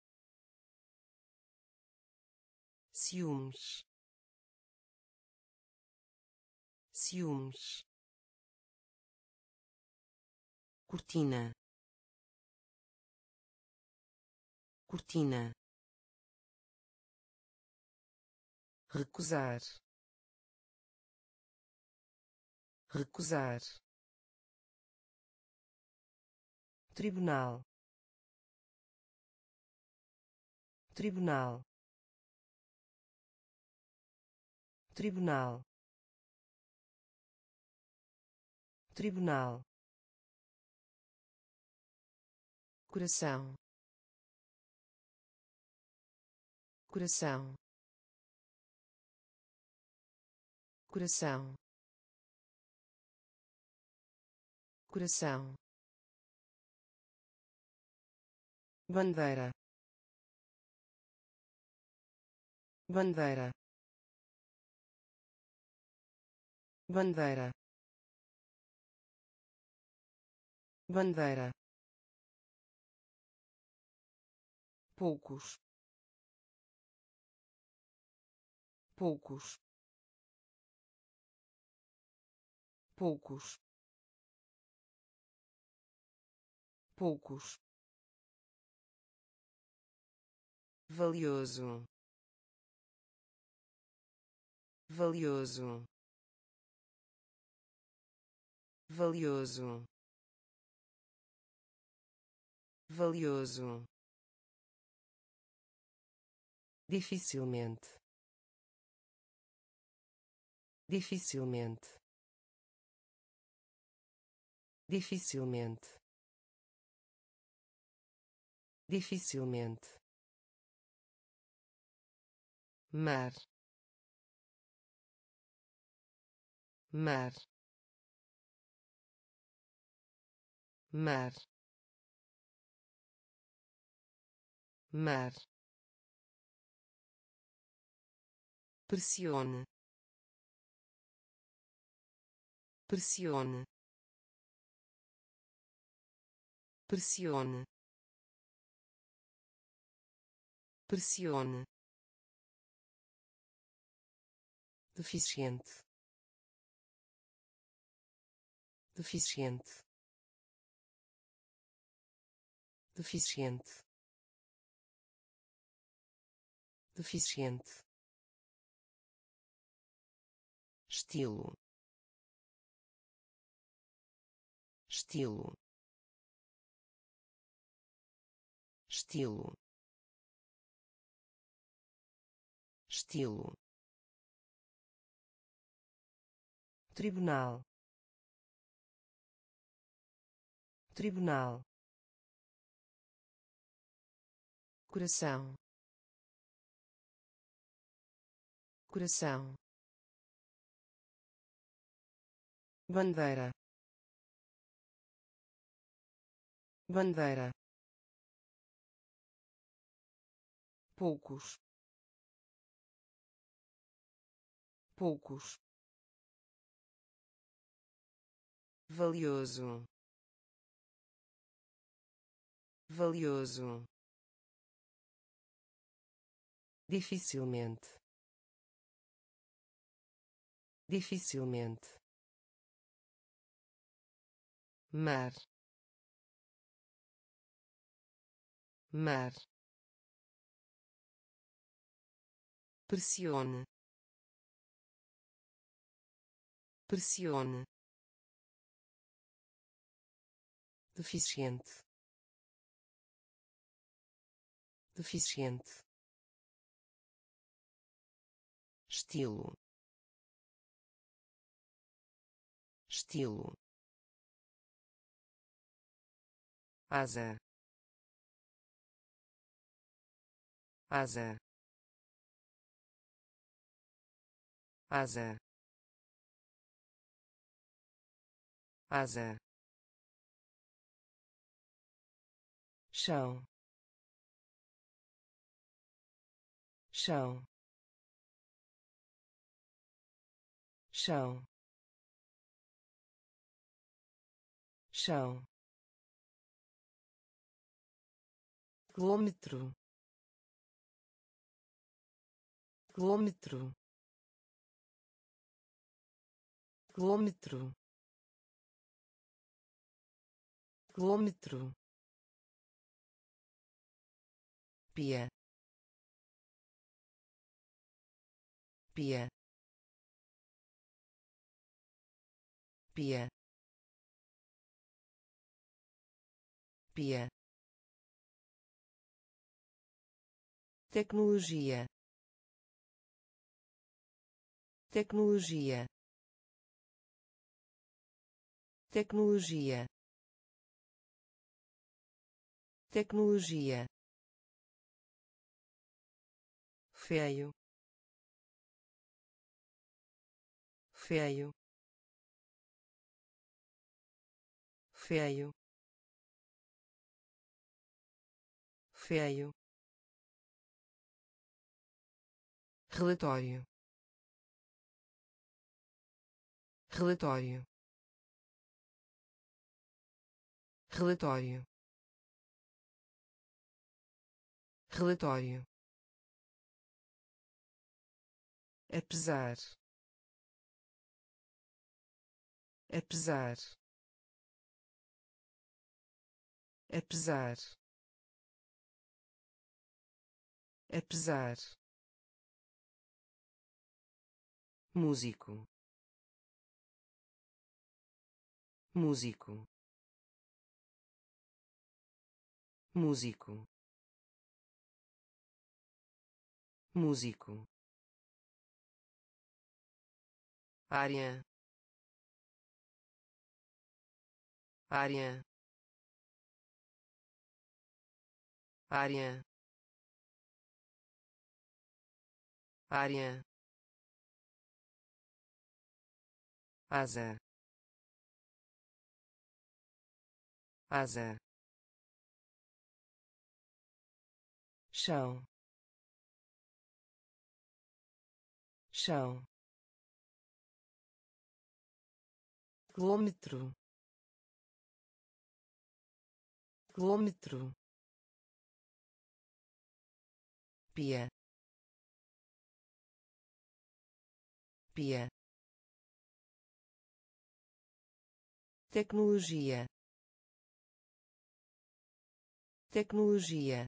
ciúmes, ciúmes, cortina, cortina, recusar, recusar, tribunal, tribunal, tribunal, tribunal, coração, coração, coração, coração, bandeira, bandeira, bandeira, bandeira, poucos, poucos, poucos, poucos, valioso, valioso, valioso, valioso, dificilmente, dificilmente, dificilmente, dificilmente, mar, mar, mar, mar, pressione, pressione, pressione, pressione, deficiente, deficiente, deficiente, deficiente, estilo, estilo, estilo, estilo, tribunal, tribunal, coração, coração, bandeira, bandeira, poucos, poucos, valioso, valioso, dificilmente, dificilmente, mar, mar, pressione, pressione, deficiente, deficiente, estilo, estilo, asa, asa, asa, asa, chão, chão, chão, chão, quilômetro, quilômetro, quilômetro, quilômetro, pia, pia, pia, pia, tecnologia, tecnologia, tecnologia, tecnologia, feio, feio, feio, feio, relatório, relatório, relatório, relatório, apesar, apesar, apesar, apesar, músico, músico, músico, músico, área, área, área, área, asa, asa, chão, chão, quilômetro, quilômetro, pia, pia, tecnologia, tecnologia,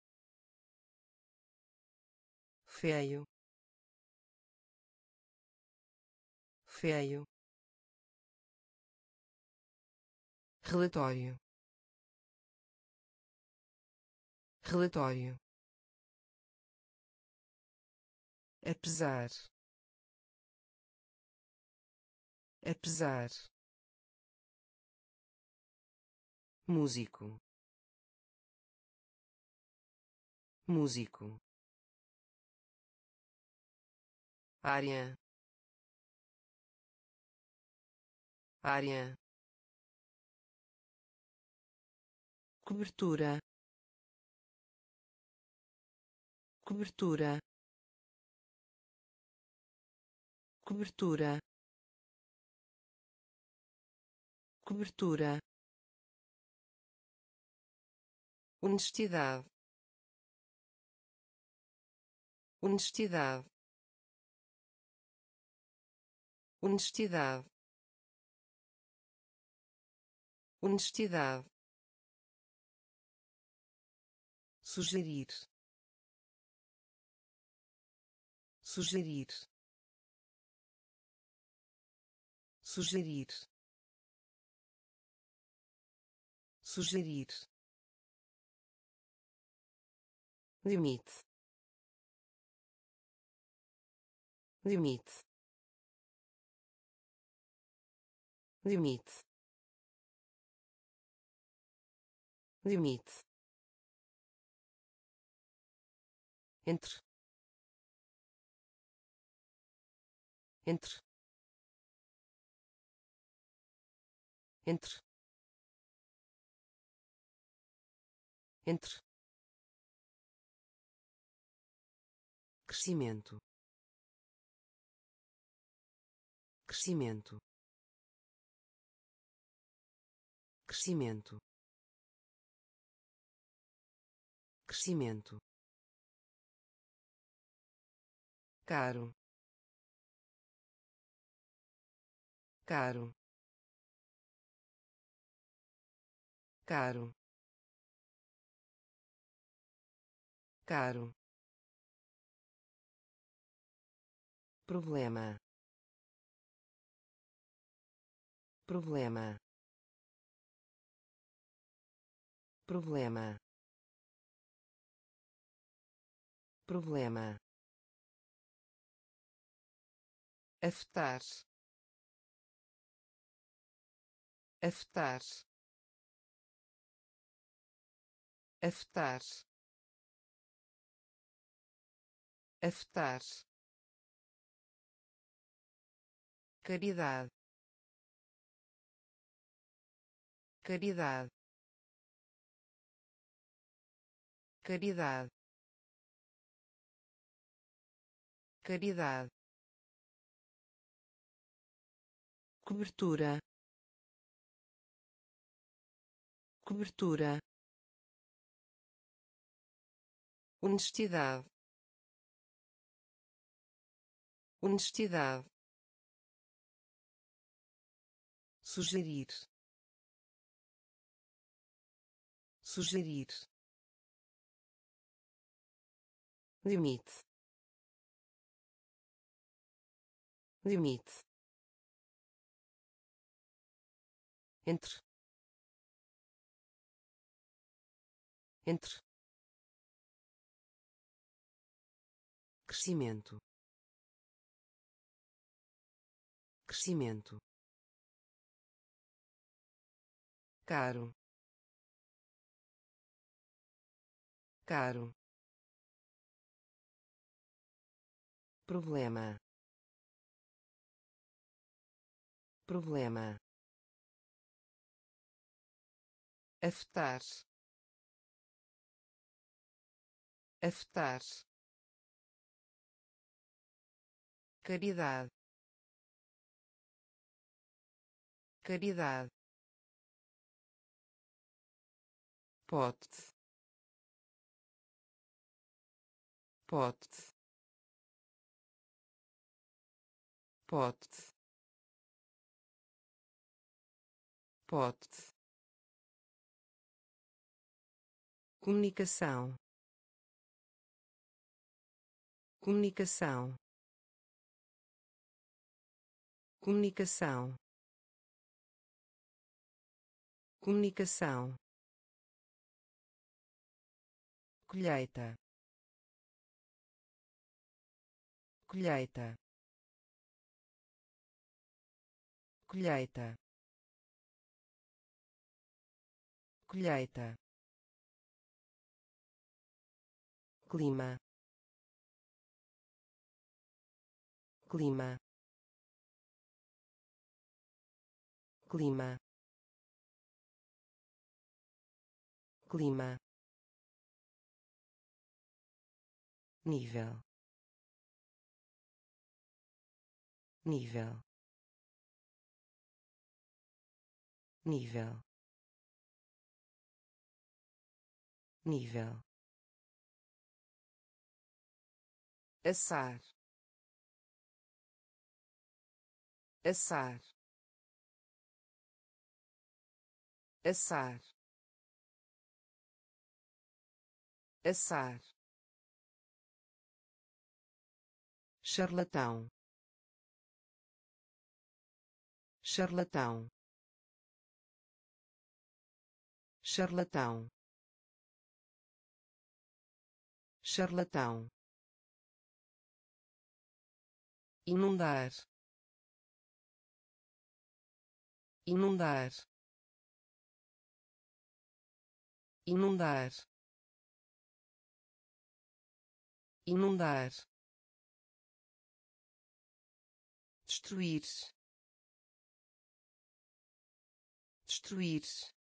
feio, feio, relatório, relatório, apesar, apesar, músico, músico, área, área, cobertura, cobertura, cobertura, cobertura, honestidade, honestidade, honestidade, honestidade, sugerir, sugerir, sugerir, sugerir, limite, limite, limite, limite, entre, entre, entre, entre, crescimento, crescimento, crescimento, crescimento, caro, caro, caro, caro, problema, problema, problema, problema, afetar, afetar, afetar, afetar, caridade, caridade, caridade, caridade, cobertura, cobertura, honestidade, honestidade, sugerir, sugerir, limite, limite, entre, entre, crescimento, crescimento, caro, caro, problema, problema, afetar, afetar, caridade, caridade, pote, pote, pote, pote, comunicação, comunicação, comunicação, comunicação, colheita, colheita, colheita, colheita, clima, clima, clima, clima, nível, nível, nível, nível, assar, assar, assar, assar, charlatão, charlatão, charlatão, charlatão, inundar, inundar, inundar, inundar, destruir, destruir,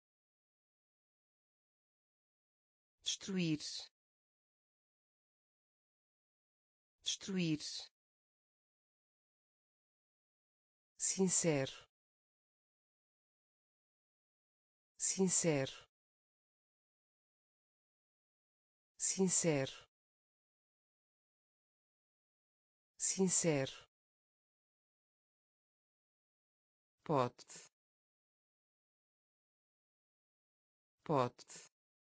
destruir, destruir, sincero, sincero, sincero, sincero, pote, pote,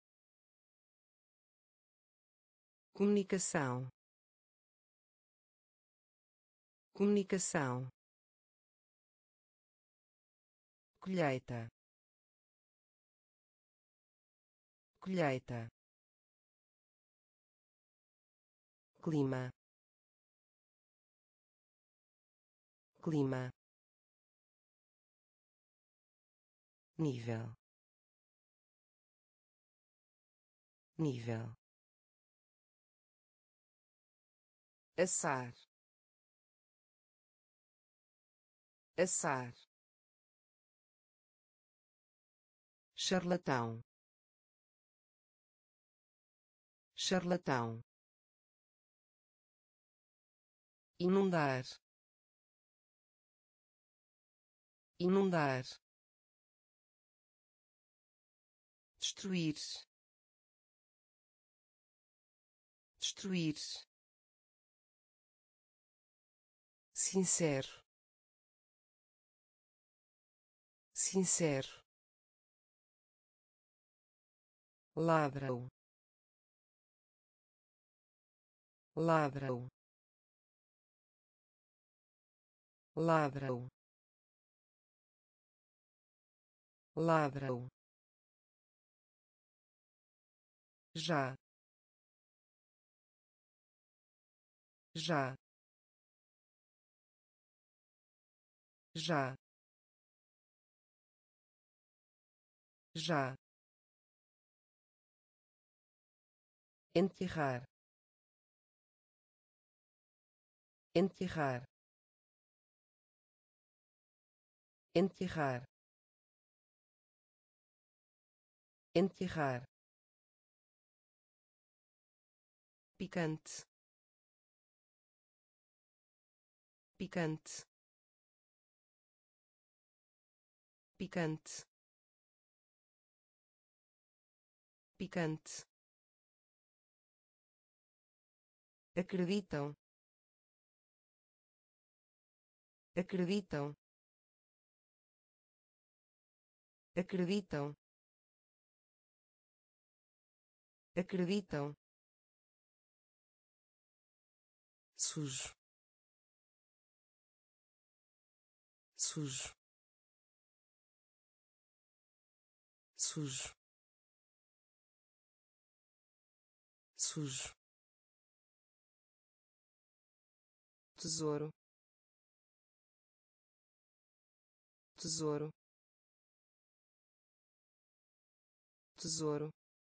comunicação, comunicação, colheita, colheita, clima, clima, nível, nível, assar, assar, charlatão, charlatão, inundar, inundar, destruir, destruir, sincero, sincero, ladrão, ladrão, ladrão, ladrão, já, já, já, já, enterrar, enterrar, enterrar, enterrar, picante, picante, picante, picante, acreditam, acreditam, acreditam, acreditam, sujo, sujo, sujo, sujo, tesouro, tesouro, tesouro,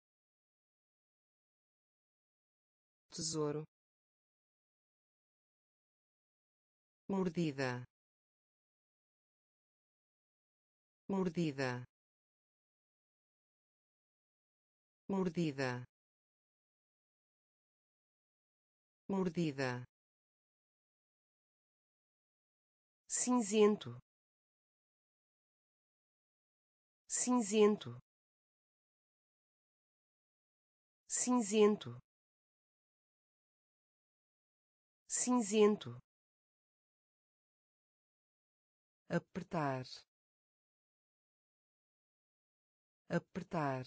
tesouro, mordida, mordida, mordida, mordida, cinzento, cinzento, cinzento, cinzento, apertar, apertar,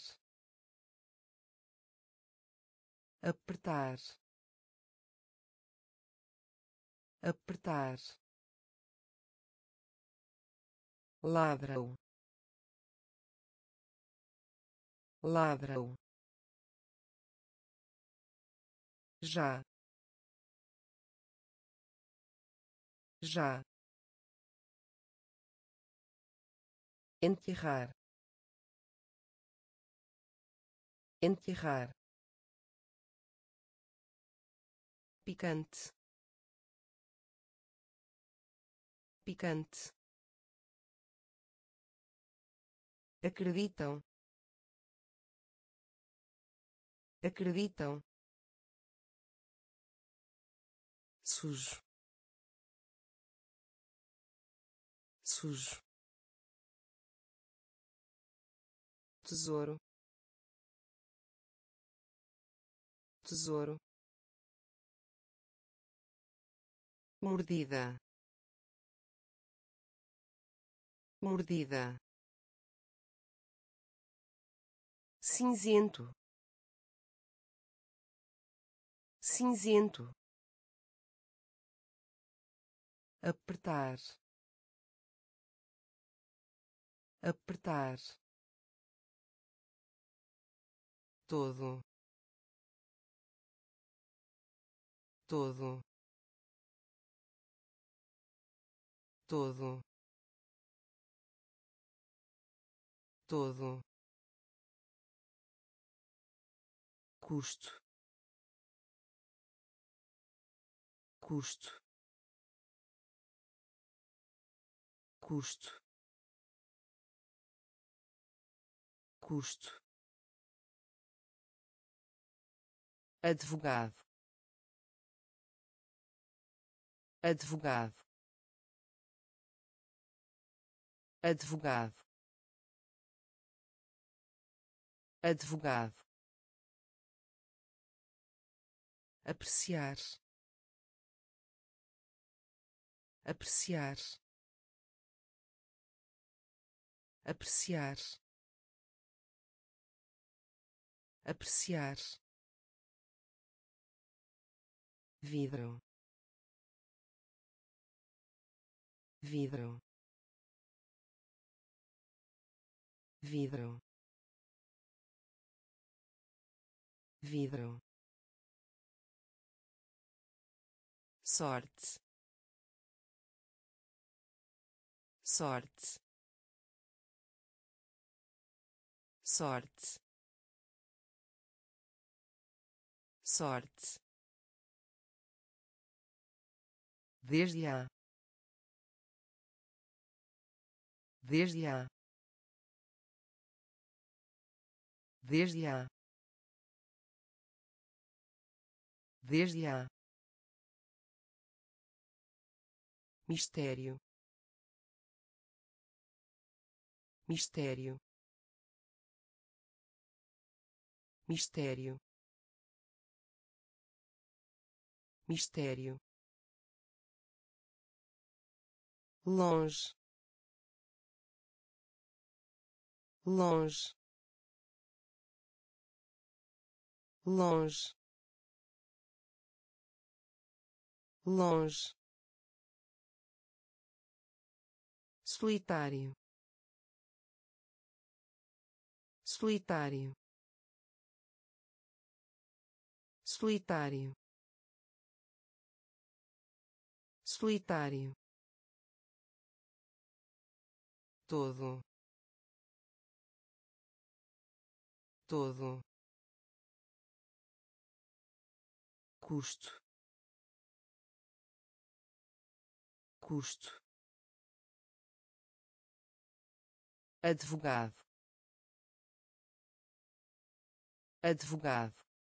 apertar, apertar, ladrão, ladrão, já, já, enterrar, enterrar, picante, picante, acreditam, acreditam, sujo, sujo, tesouro, tesouro, mordida, mordida, cinzento, cinzento, apertar, apertar, todo, todo, todo, todo, custo, custo, custo, custo, advogado, advogado, advogado, advogado, apreciar, apreciar, apreciar, apreciar, vidro, vidro, vidro, vidro, sorte, sorte, sorte, sorte, desde a, desde a, desde a, desde a, mistério, mistério, mistério, mistério, longe, longe, longe, longe, solitário, solitário, solitário, solitário, todo, todo, custo, custo, advogado, advogado,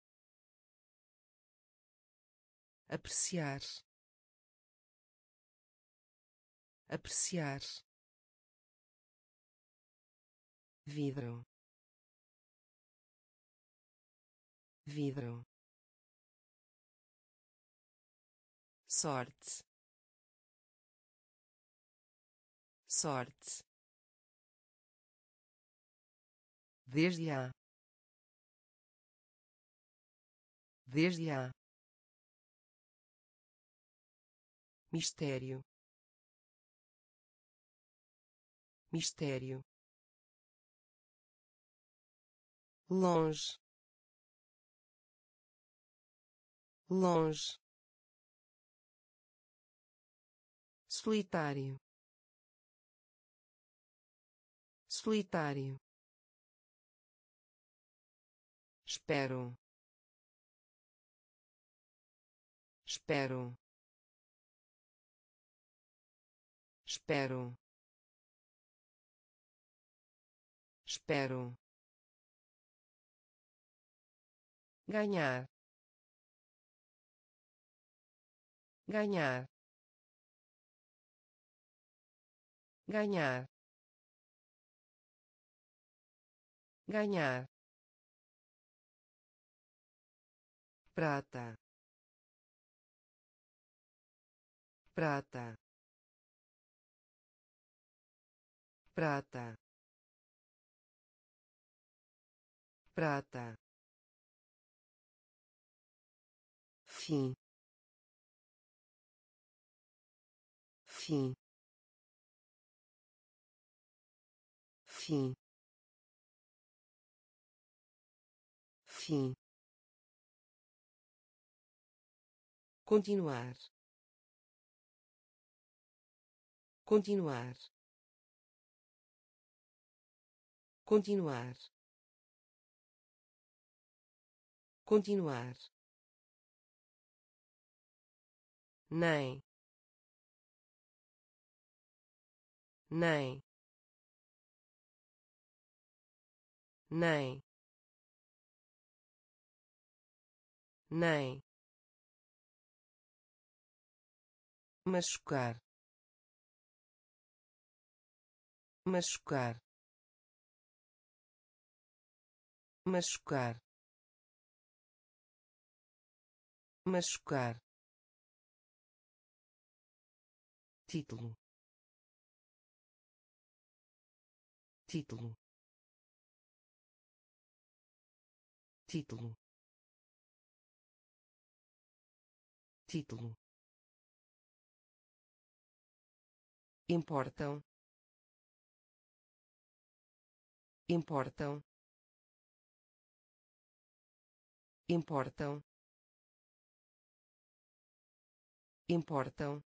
apreciar, apreciar, vidro, vidro, sorte, sorte, desde a, desde a, mistério, mistério, longe, longe, solitário, solitário, espero, espero, espero, espero, ganhar, ganhar, ganhar, ganhar, prata, prata, prata, prata, fim, fim, fim, fim, continuar, continuar, continuar, continuar, nem, nem, nem, nem, machucar, machucar, machucar, machucar, título, título, título, título, importam, importam, importam, importam,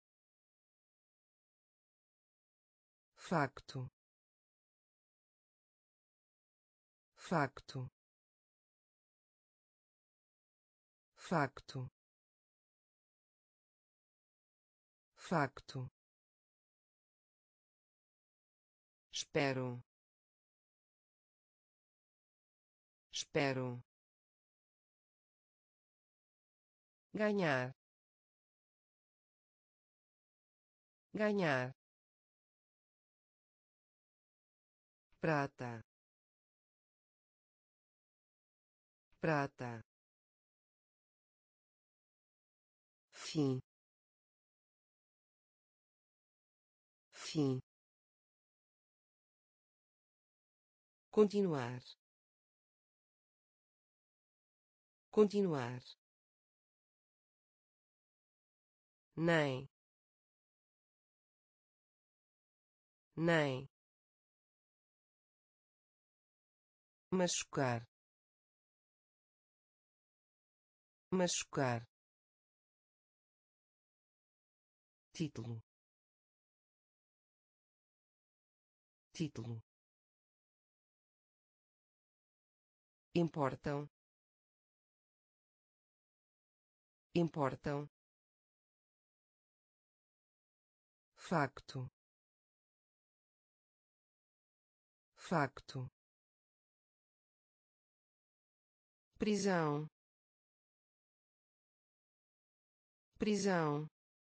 facto, facto, facto, facto, espero, espero, ganhar, ganhar, prata, prata, fim, fim, continuar, continuar, nem, nem, machucar, machucar, título, título, importam, importam, facto, facto, prisão, prisão,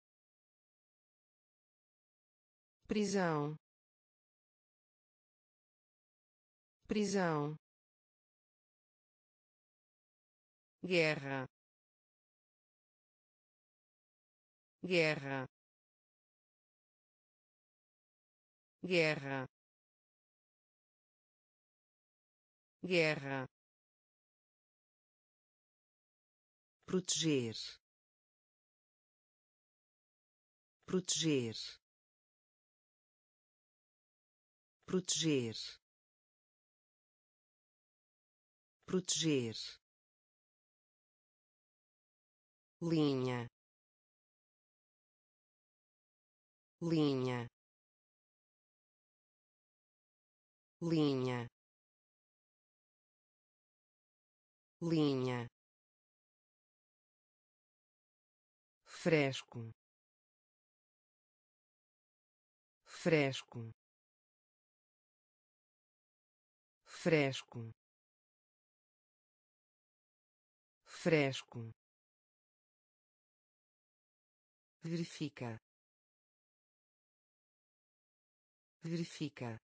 prisão, prisão, guerra, guerra, guerra, guerra, proteger, proteger, proteger, proteger, linha, linha, linha, linha, fresco, fresco, fresco, fresco, verifica, verifica,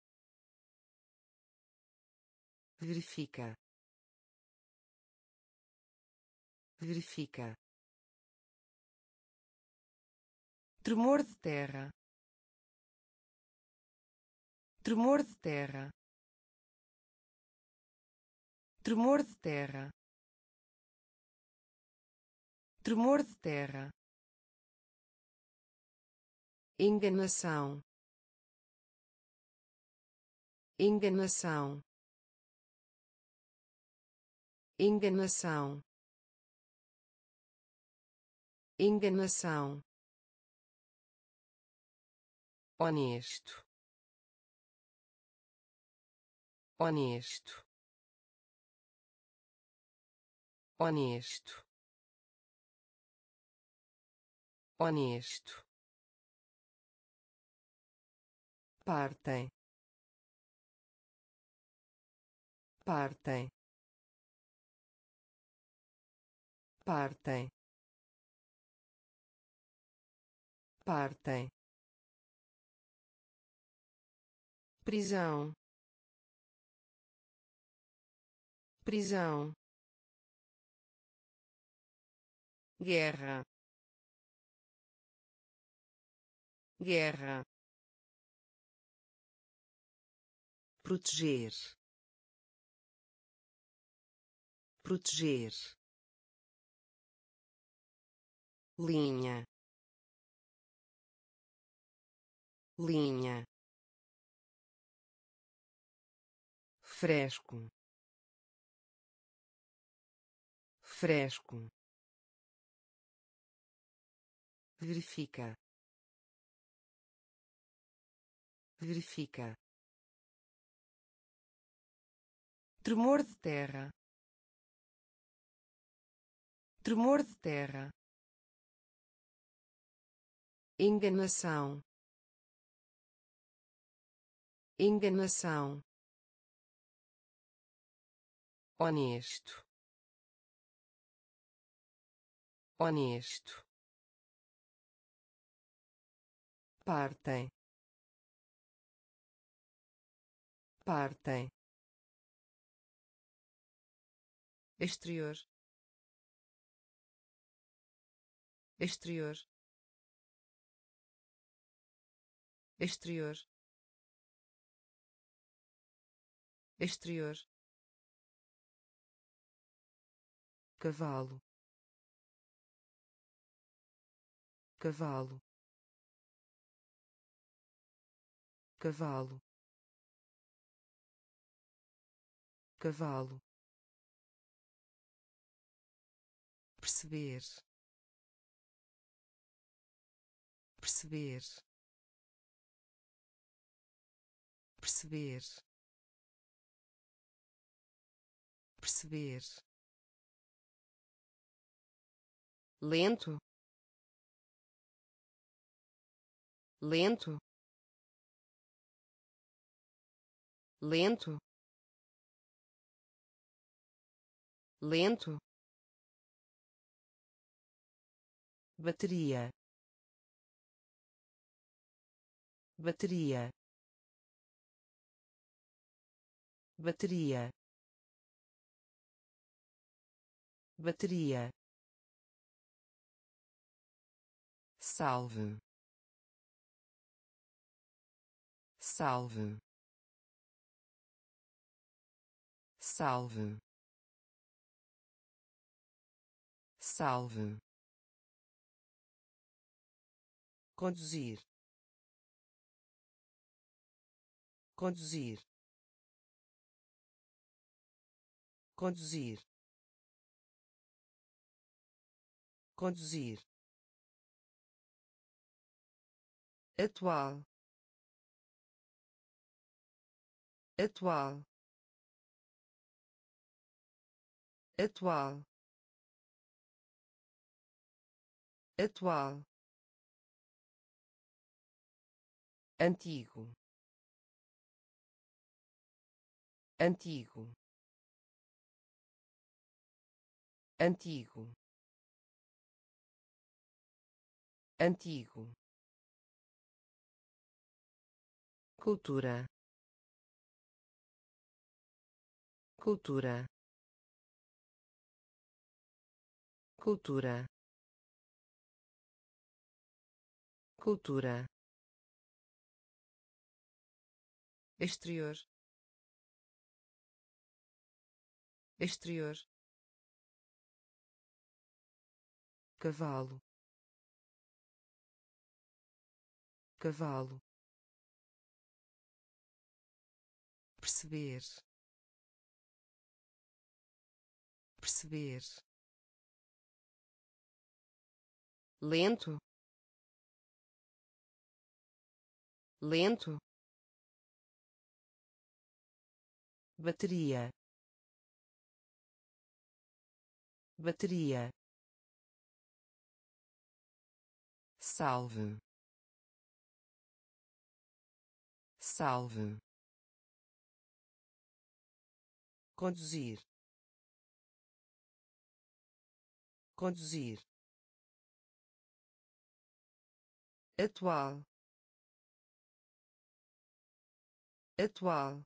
verifica, verifica, tremor de terra, tremor de terra, tremor de terra, tremor de terra, enganação, enganação, enganação, enganação, honesto, honesto, honesto, honesto, partem, partem, partem, partem, prisão, prisão, guerra, guerra, proteger, proteger, linha, linha, fresco, fresco, verifica, verifica, tremor de terra, tremor de terra, enganação, enganação, honesto, honesto, partem, partem, exterior, exterior, exterior, exterior, cavalo, cavalo, cavalo, cavalo, perceber, perceber, perceber, perceber, lento, lento, lento, lento, bateria, bateria, bateria, bateria, salve, salve, salve, salve, conduzir, conduzir, conduzir, conduzir, atual, atual, atual, atual, antigo, antigo, antigo, antigo, cultura, cultura, cultura, cultura, exterior, exterior, cavalo, cavalo, perceber, perceber, lento, lento, bateria, bateria, salve, salve, conduzir, conduzir, atual, atual,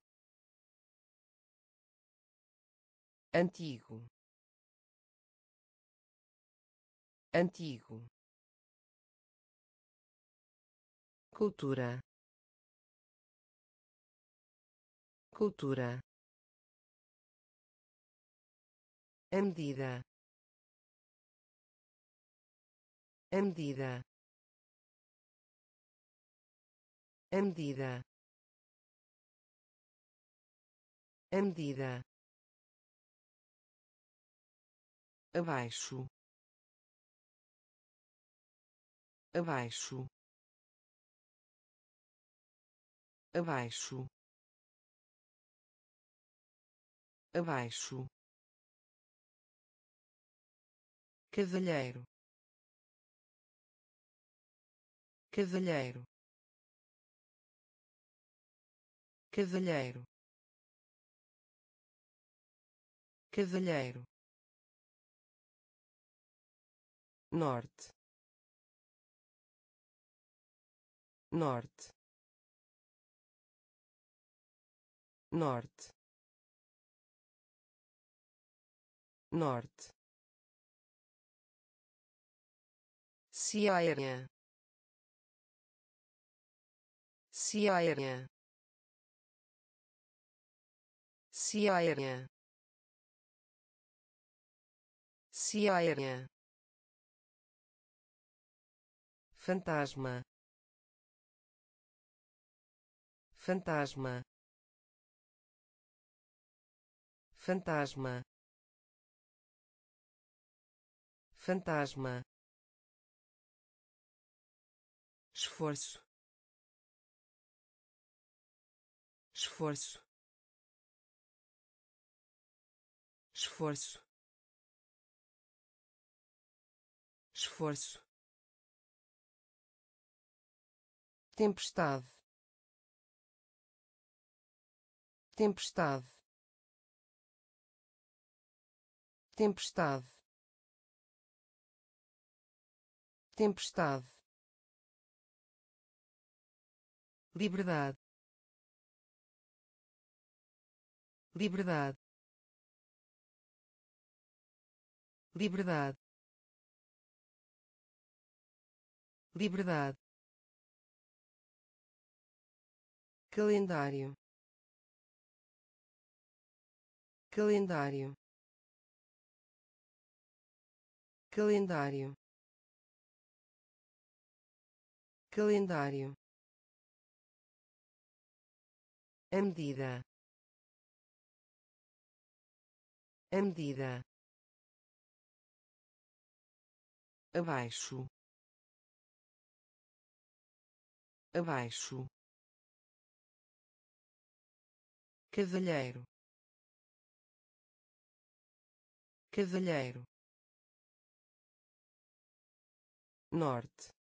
antigo, antigo, cultura, cultura, a medida, a medida, a medida, a medida, abaixo, abaixo, abaixo, abaixo, cavalheiro, cavalheiro, cavalheiro, cavalheiro, norte, norte, norte, norte, cia aérea, cia aérea, cia aérea, cia aérea, fantasma, fantasma, fantasma, fantasma, esforço, esforço, esforço, esforço, tempestade, tempestade, tempestade, tempestade, liberdade, liberdade, liberdade, liberdade, calendário, calendário, calendário, calendário, a medida, a medida, abaixo, abaixo, cavalheiro, cavalheiro, norte,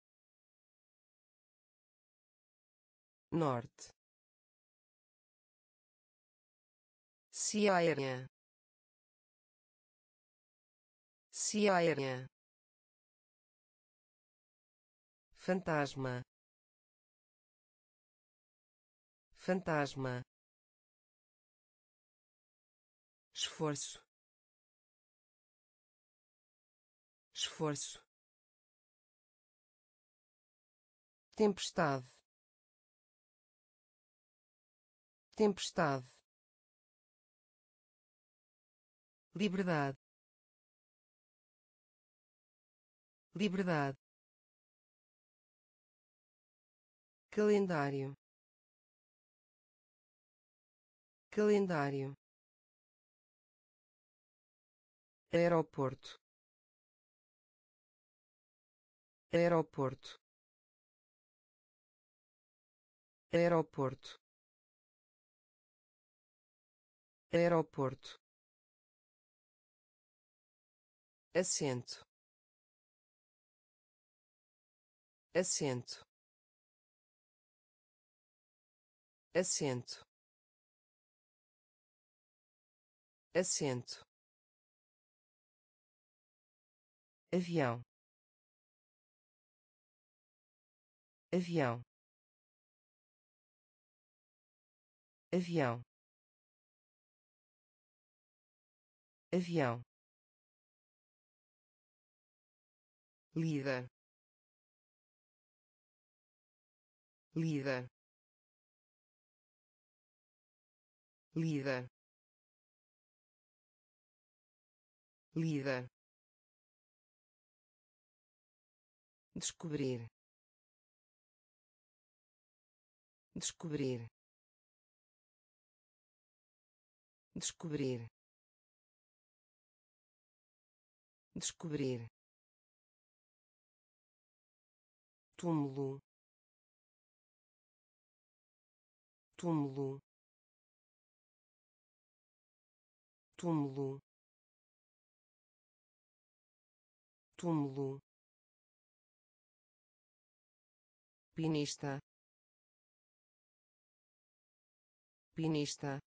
norte, cia aérea, cia aérea, fantasma, fantasma, esforço, esforço, tempestade, tempestade, liberdade, liberdade, calendário, calendário, aeroporto, aeroporto, aeroporto, aeroporto, assento, assento, assento, assento, avião, avião, avião, avião, líder, líder, líder, líder, descobrir, descobrir, descobrir, descobrir, túmulo, túmulo, túmulo, túmulo, pinista, pinista,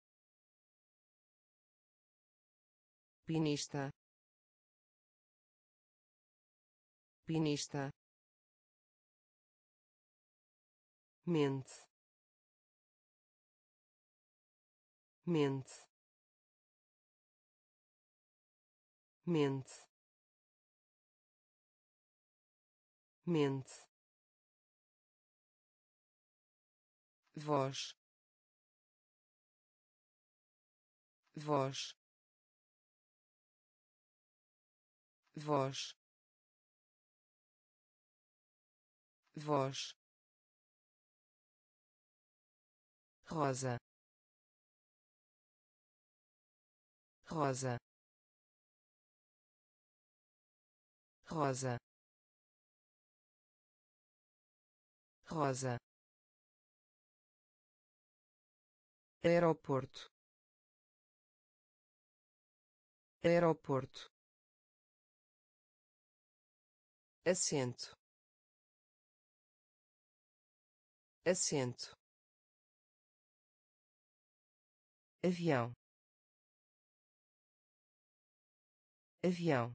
pinista, pinista, mente, mente, mente, mente, voz, voz, voz, voz, rosa, rosa, rosa, rosa, aeroporto, aeroporto, assento, assento, avião, avião,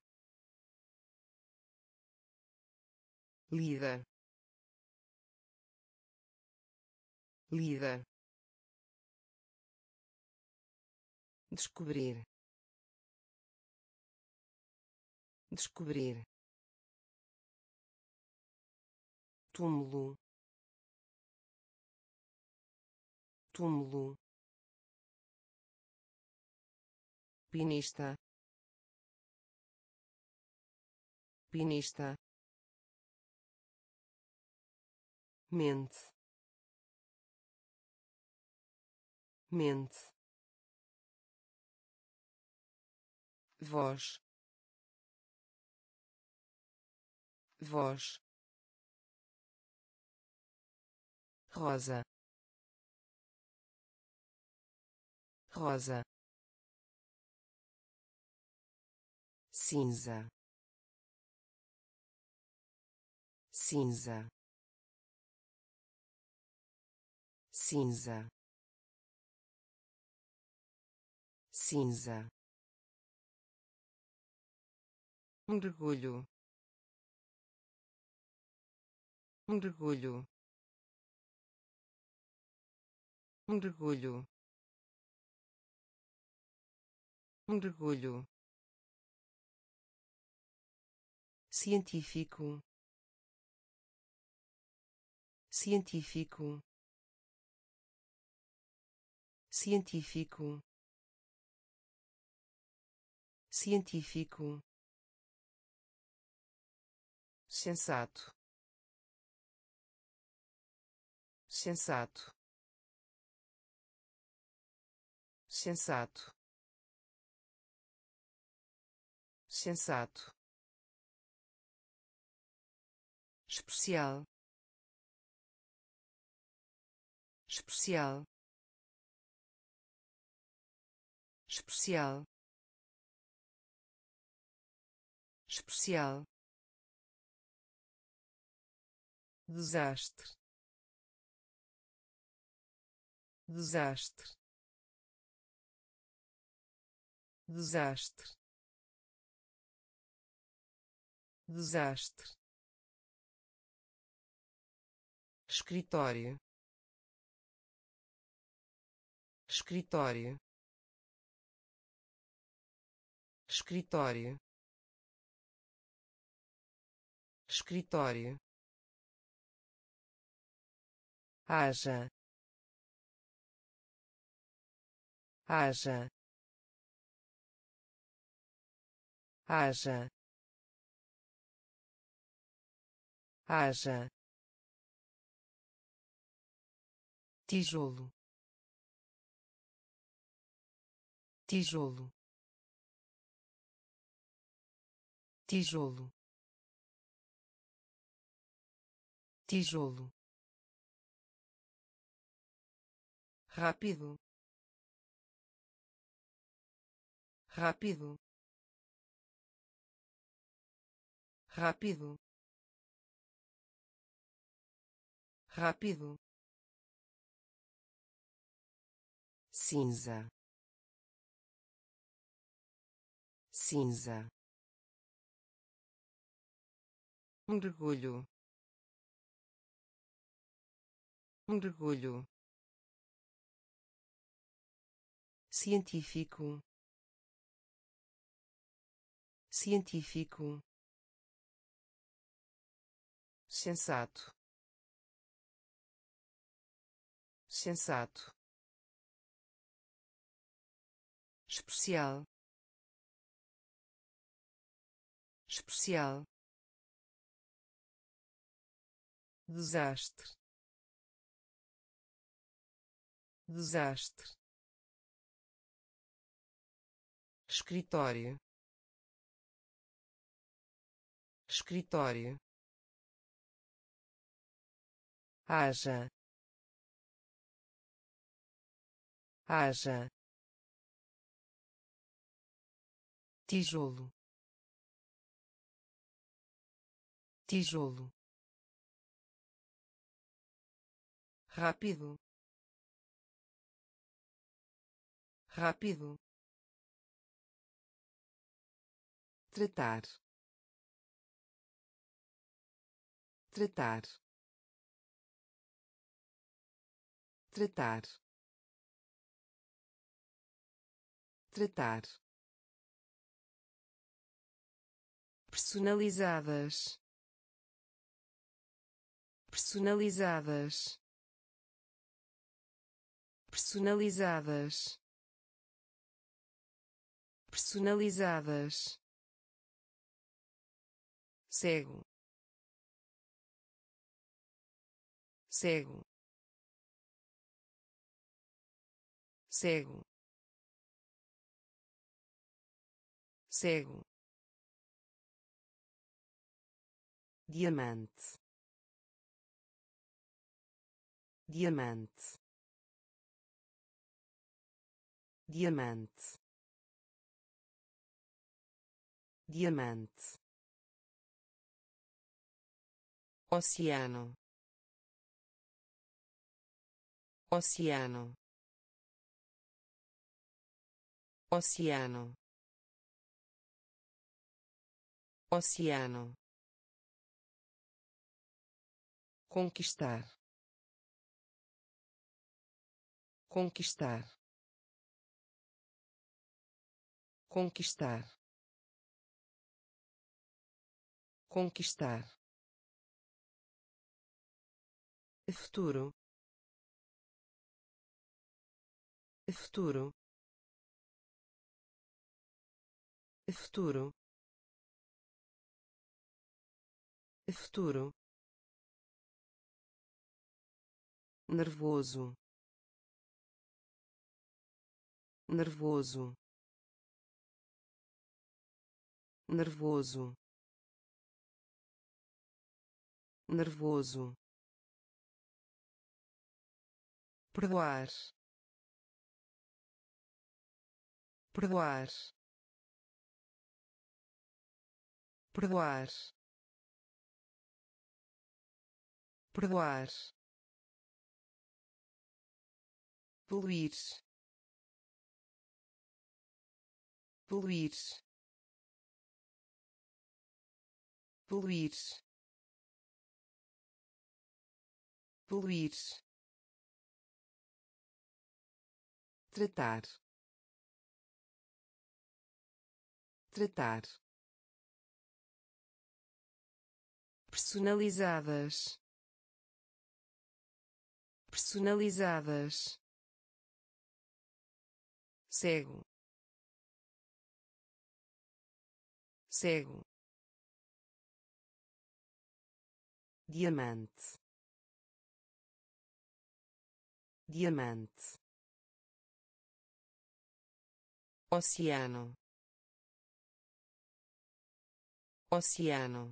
líder, líder, descobrir, descobrir, túmulo, túmulo, pinista, pinista, mente, mente, voz, voz, rosa, rosa, cinza, cinza, cinza, cinza, mergulho, mergulho, mergulho, mergulho, científico, científico, científico, científico, sensato, sensato, sensato, sensato, especial, especial, especial, especial, desastre, desastre, desastre, desastre, escritório, escritório, escritório, escritório, haja, haja, haja, haja, tijolo, tijolo, tijolo, tijolo, rápido, rápido, rápido, rápido, cinza, cinza, mergulho, mergulho, científico, científico, sensato, sensato, especial, especial, desastre, desastre, escritório, escritório, haja, haja, tijolo, tijolo, rápido, rápido, tratar, tratar, tratar, tratar, personalizadas, personalizadas, personalizadas, personalizadas, cego, cego, cego, cego, diamante, diamante, diamante, diamante, oceano, oceano, oceano, oceano, conquistar, conquistar, conquistar, conquistar, futuro, futuro, futuro, futuro, nervoso, nervoso, nervoso, nervoso, perdoar, perdoar, perdoar, perdoar, poluir, poluir, poluir, poluir, tratar, tratar, personalizadas, personalizadas, cego, cego, diamante, diamante, oceano, oceano,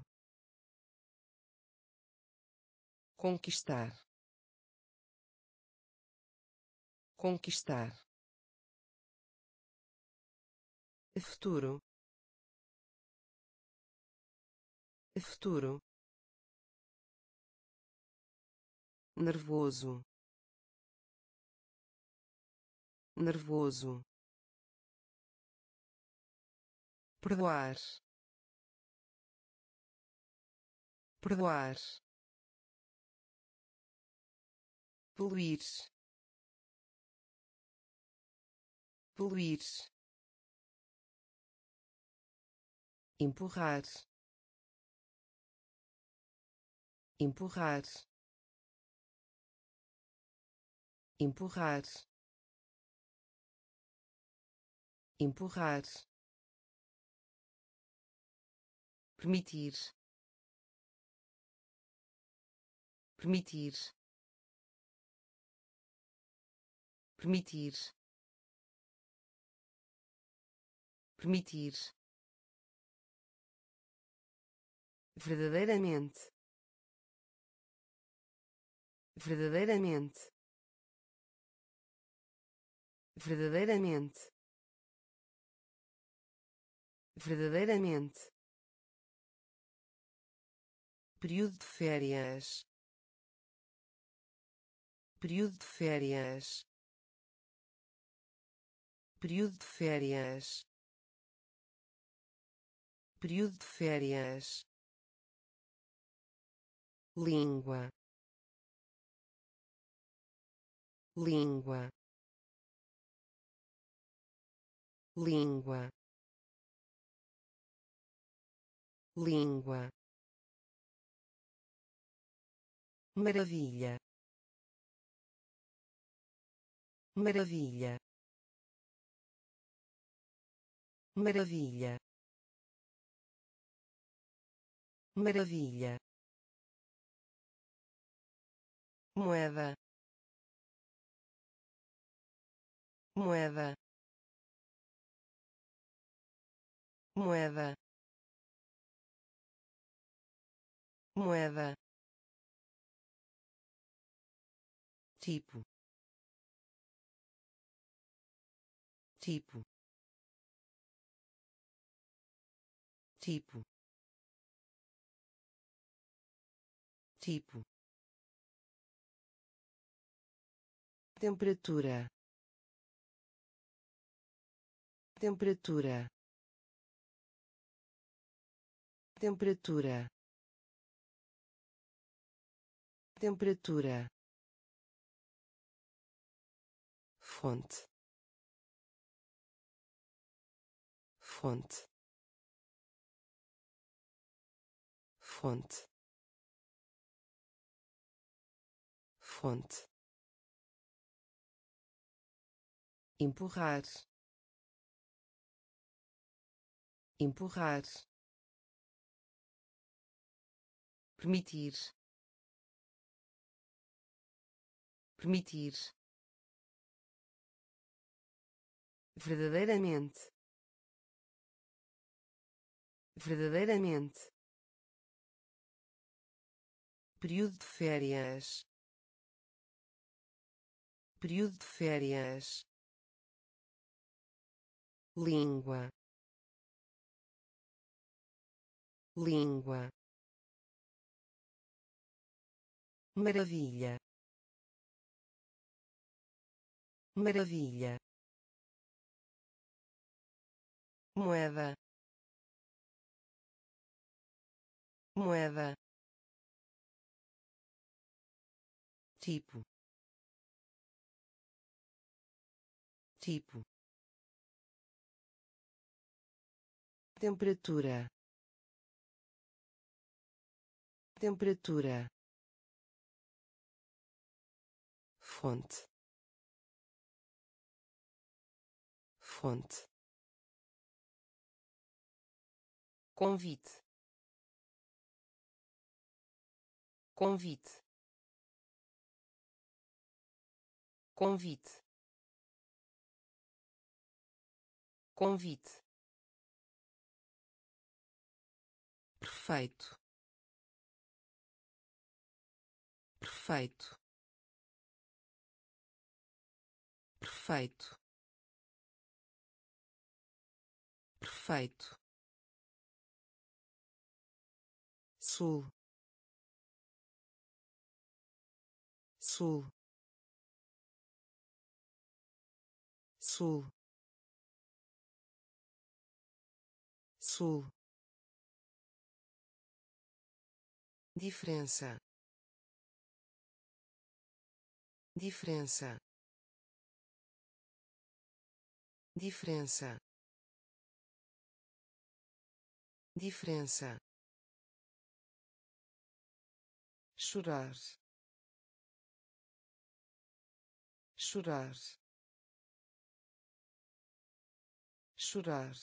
conquistar, conquistar, futuro, futuro, nervoso, nervoso, perdoar, perdoar, poluir, poluir, empurrar, empurrar, empurrar, empurrar, permitir, permitir, permitir, permitir, verdadeiramente, verdadeiramente, verdadeiramente, verdadeiramente, período de férias, período de férias, período de férias, período de férias, língua, língua, língua, língua, maravilha, maravilha, maravilha, maravilha, moeda, moeda, moeda, moeda, tipo, tipo, tipo, tipo, temperatura, temperatura, temperatura, temperatura, fonte, fonte, fonte, fonte, empurrar, empurrar, permitir, permitir, verdadeiramente, verdadeiramente, período de férias, período de férias, língua, língua, maravilha, maravilha, moeda, moeda, tipo, tipo, temperatura, temperatura, fonte, fonte, convite, convite, convite, convite, perfeito, perfeito, perfeito, perfeito, sul, sul, sul, sul, diferença, diferença, diferença, diferença, chorar, chorar, chorar,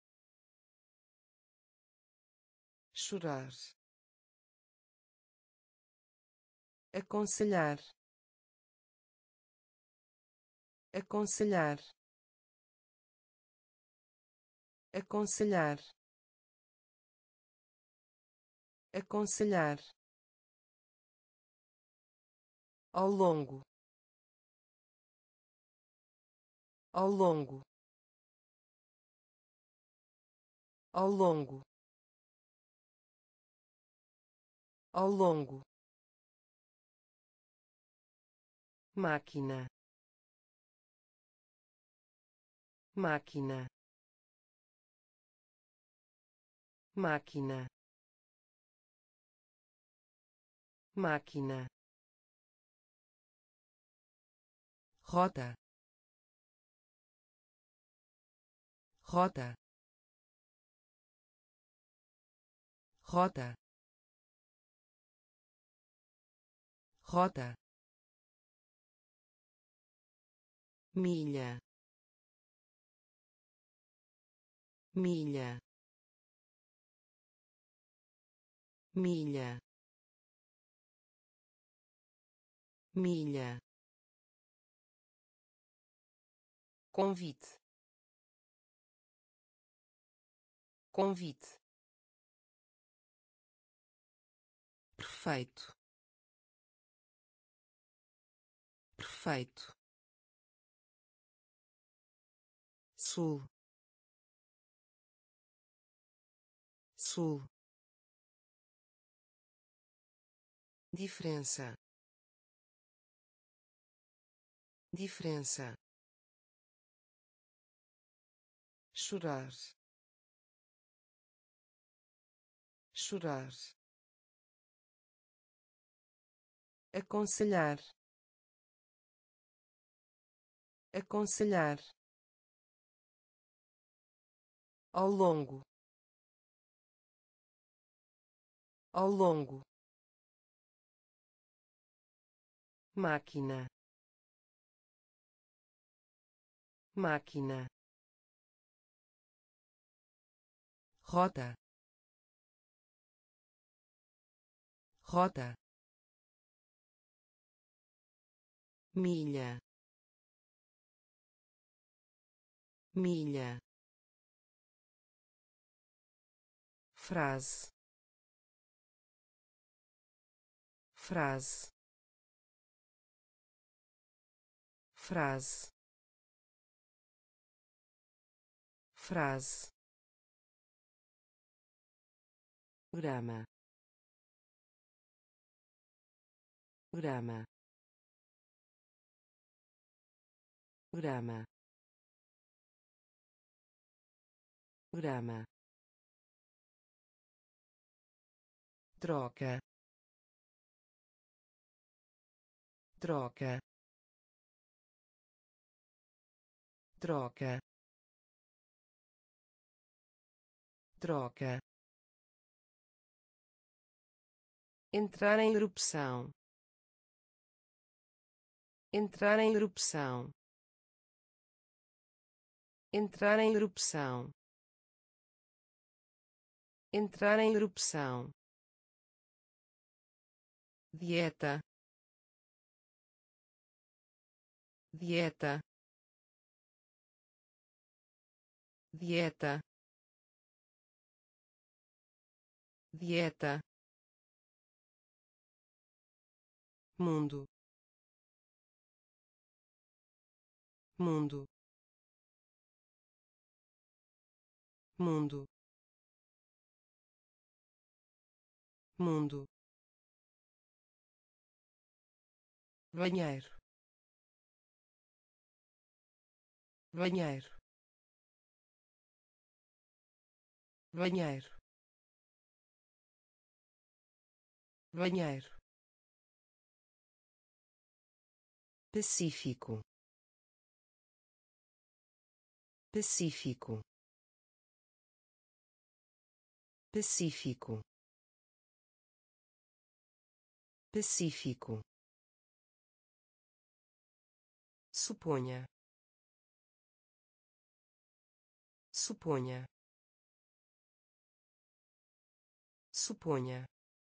chorar, aconselhar, aconselhar, aconselhar, aconselhar, ao longo, ao longo, ao longo, ao longo, máquina, máquina, máquina, máquina, rota, rota, rota, rota, milha, milha, milha, milha, convite, convite, perfeito, perfeito, sul, sul, diferença, diferença, chorar, chorar, aconselhar, aconselhar, ao longo, ao longo, máquina, máquina, rota, rota, milha, milha, frase, frase, frase, frase, grama, grama, grama, grama, troca, troca, troca, troca, entrar em erupção, entrar em erupção, entrar em erupção, entrar em erupção, dieta, dieta, dieta, dieta, mundo, mundo, mundo, mundo, banheiro, banheiro, banheiro, banheiro, pacífico, pacífico, pacífico, pacífico, suponha, suponha, suponha,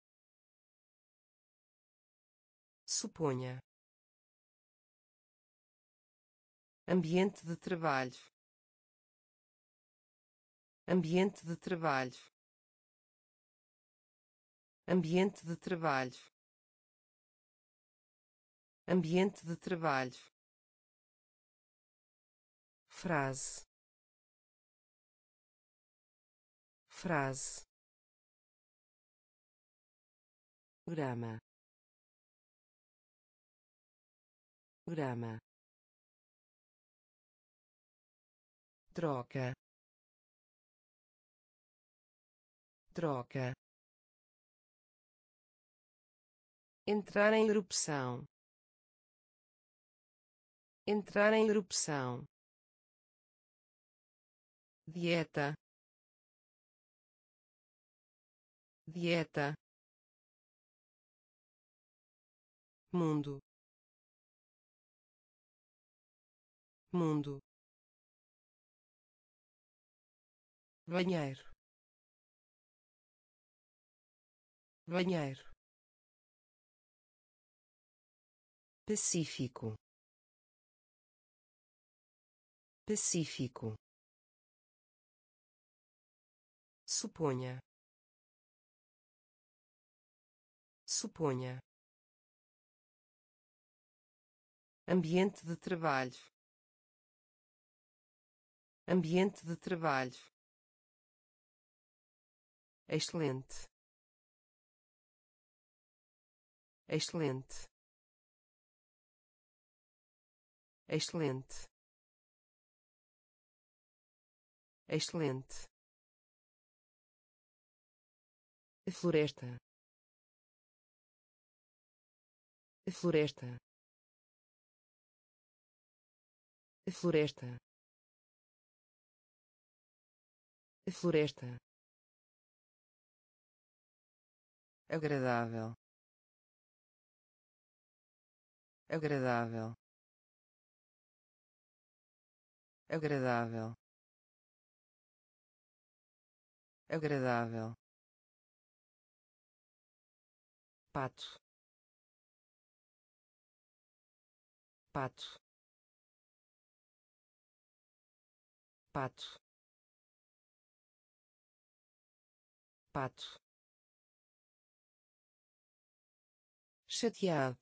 suponha, ambiente de trabalho, ambiente de trabalho, ambiente de trabalho, ambiente de trabalho, frase, frase, grama, grama, troca, troca, entrar em erupção, entrar em erupção, dieta, dieta, mundo, mundo, banheiro, banheiro, pacífico, pacífico, suponha, suponha, ambiente de trabalho, ambiente de trabalho, excelente, excelente, excelente, excelente, floresta, floresta, floresta, floresta, agradável, agradável, agradável, agradável, pato, pato, pato, pato, chateado,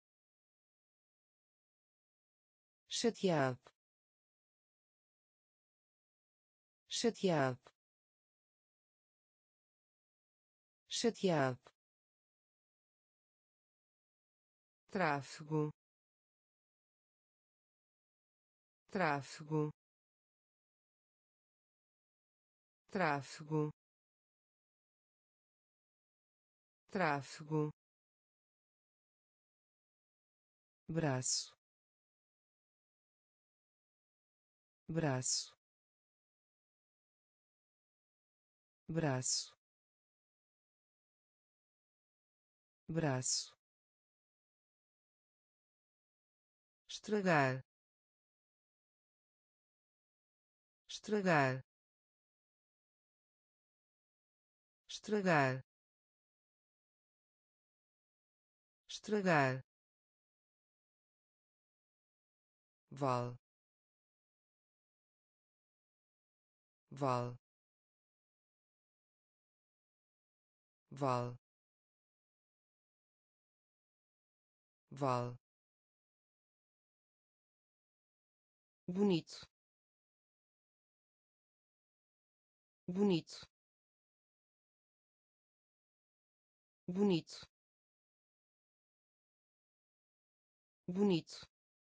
chateado, chateado, chateado, tráfego, tráfego, tráfego, tráfego, braço, braço, braço, braço, estragar, estragar, estragar, estragar, val, val, val, val, bonito, bonito, bonito, bonito,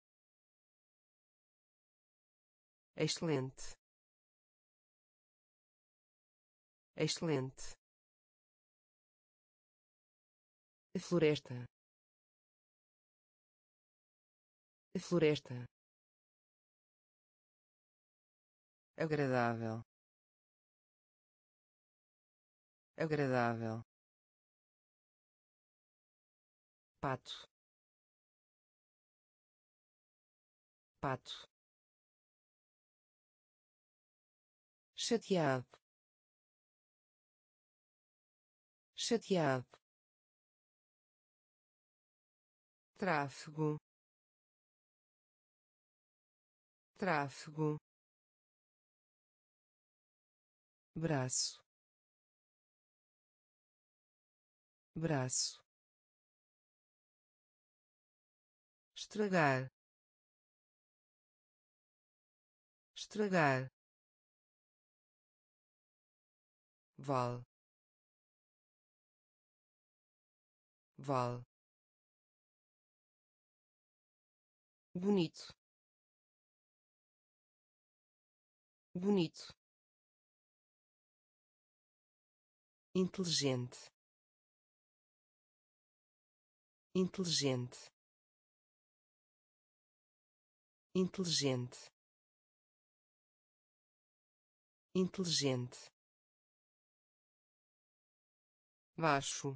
excelente, excelente, floresta, floresta, agradável, agradável, pato, pato, chateado, chateado, tráfego, tráfego, braço, braço, estragar, estragar, val, val, bonito, bonito, inteligente, inteligente, inteligente, inteligente, baixo,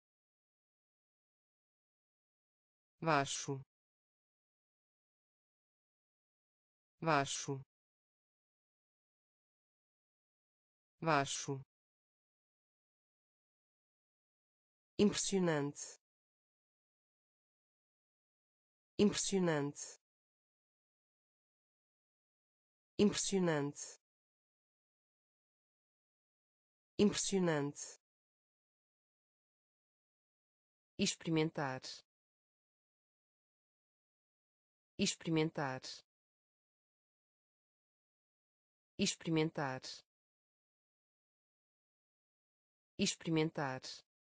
baixo, baixo, baixo, impressionante, impressionante, impressionante, impressionante, experimentar, experimentar, experimentar, experimentar,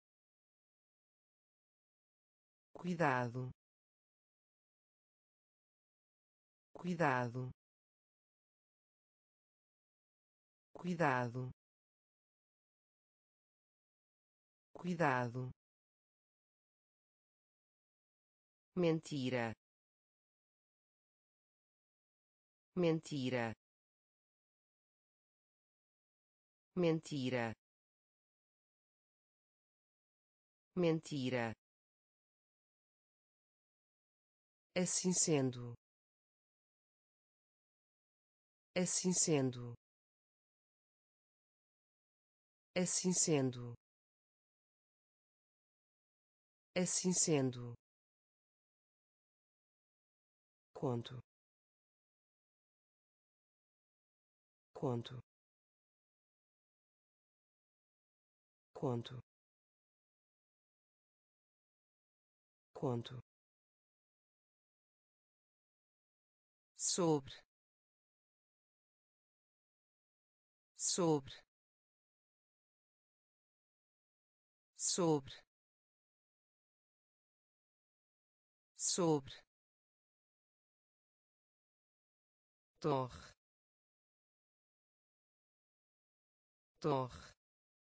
cuidado, cuidado, cuidado, cuidado, mentira, mentira, mentira, mentira, assim sendo, assim sendo, assim sendo, assim sendo, conto, conto, conto, conto, sobre, sobre, sobre, sobre, torre, torre,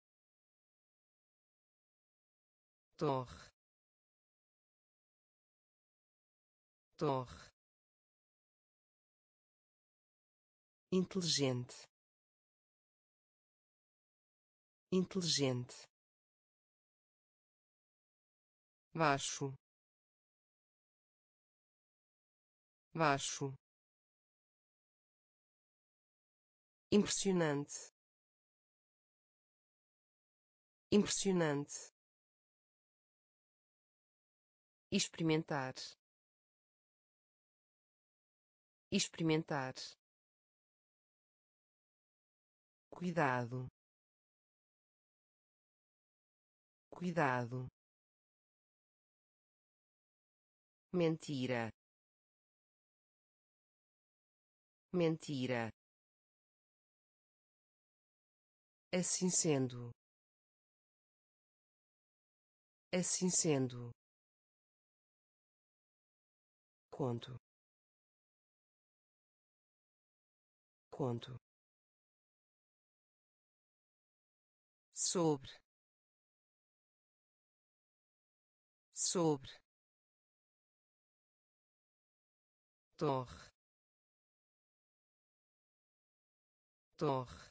torre, torre, inteligente, inteligente, baixo, baixo, impressionante, impressionante, experimentar, experimentar, cuidado, cuidado, mentira, mentira, assim sendo, assim sendo, conto, conto, sobre, sobre, torre, torre,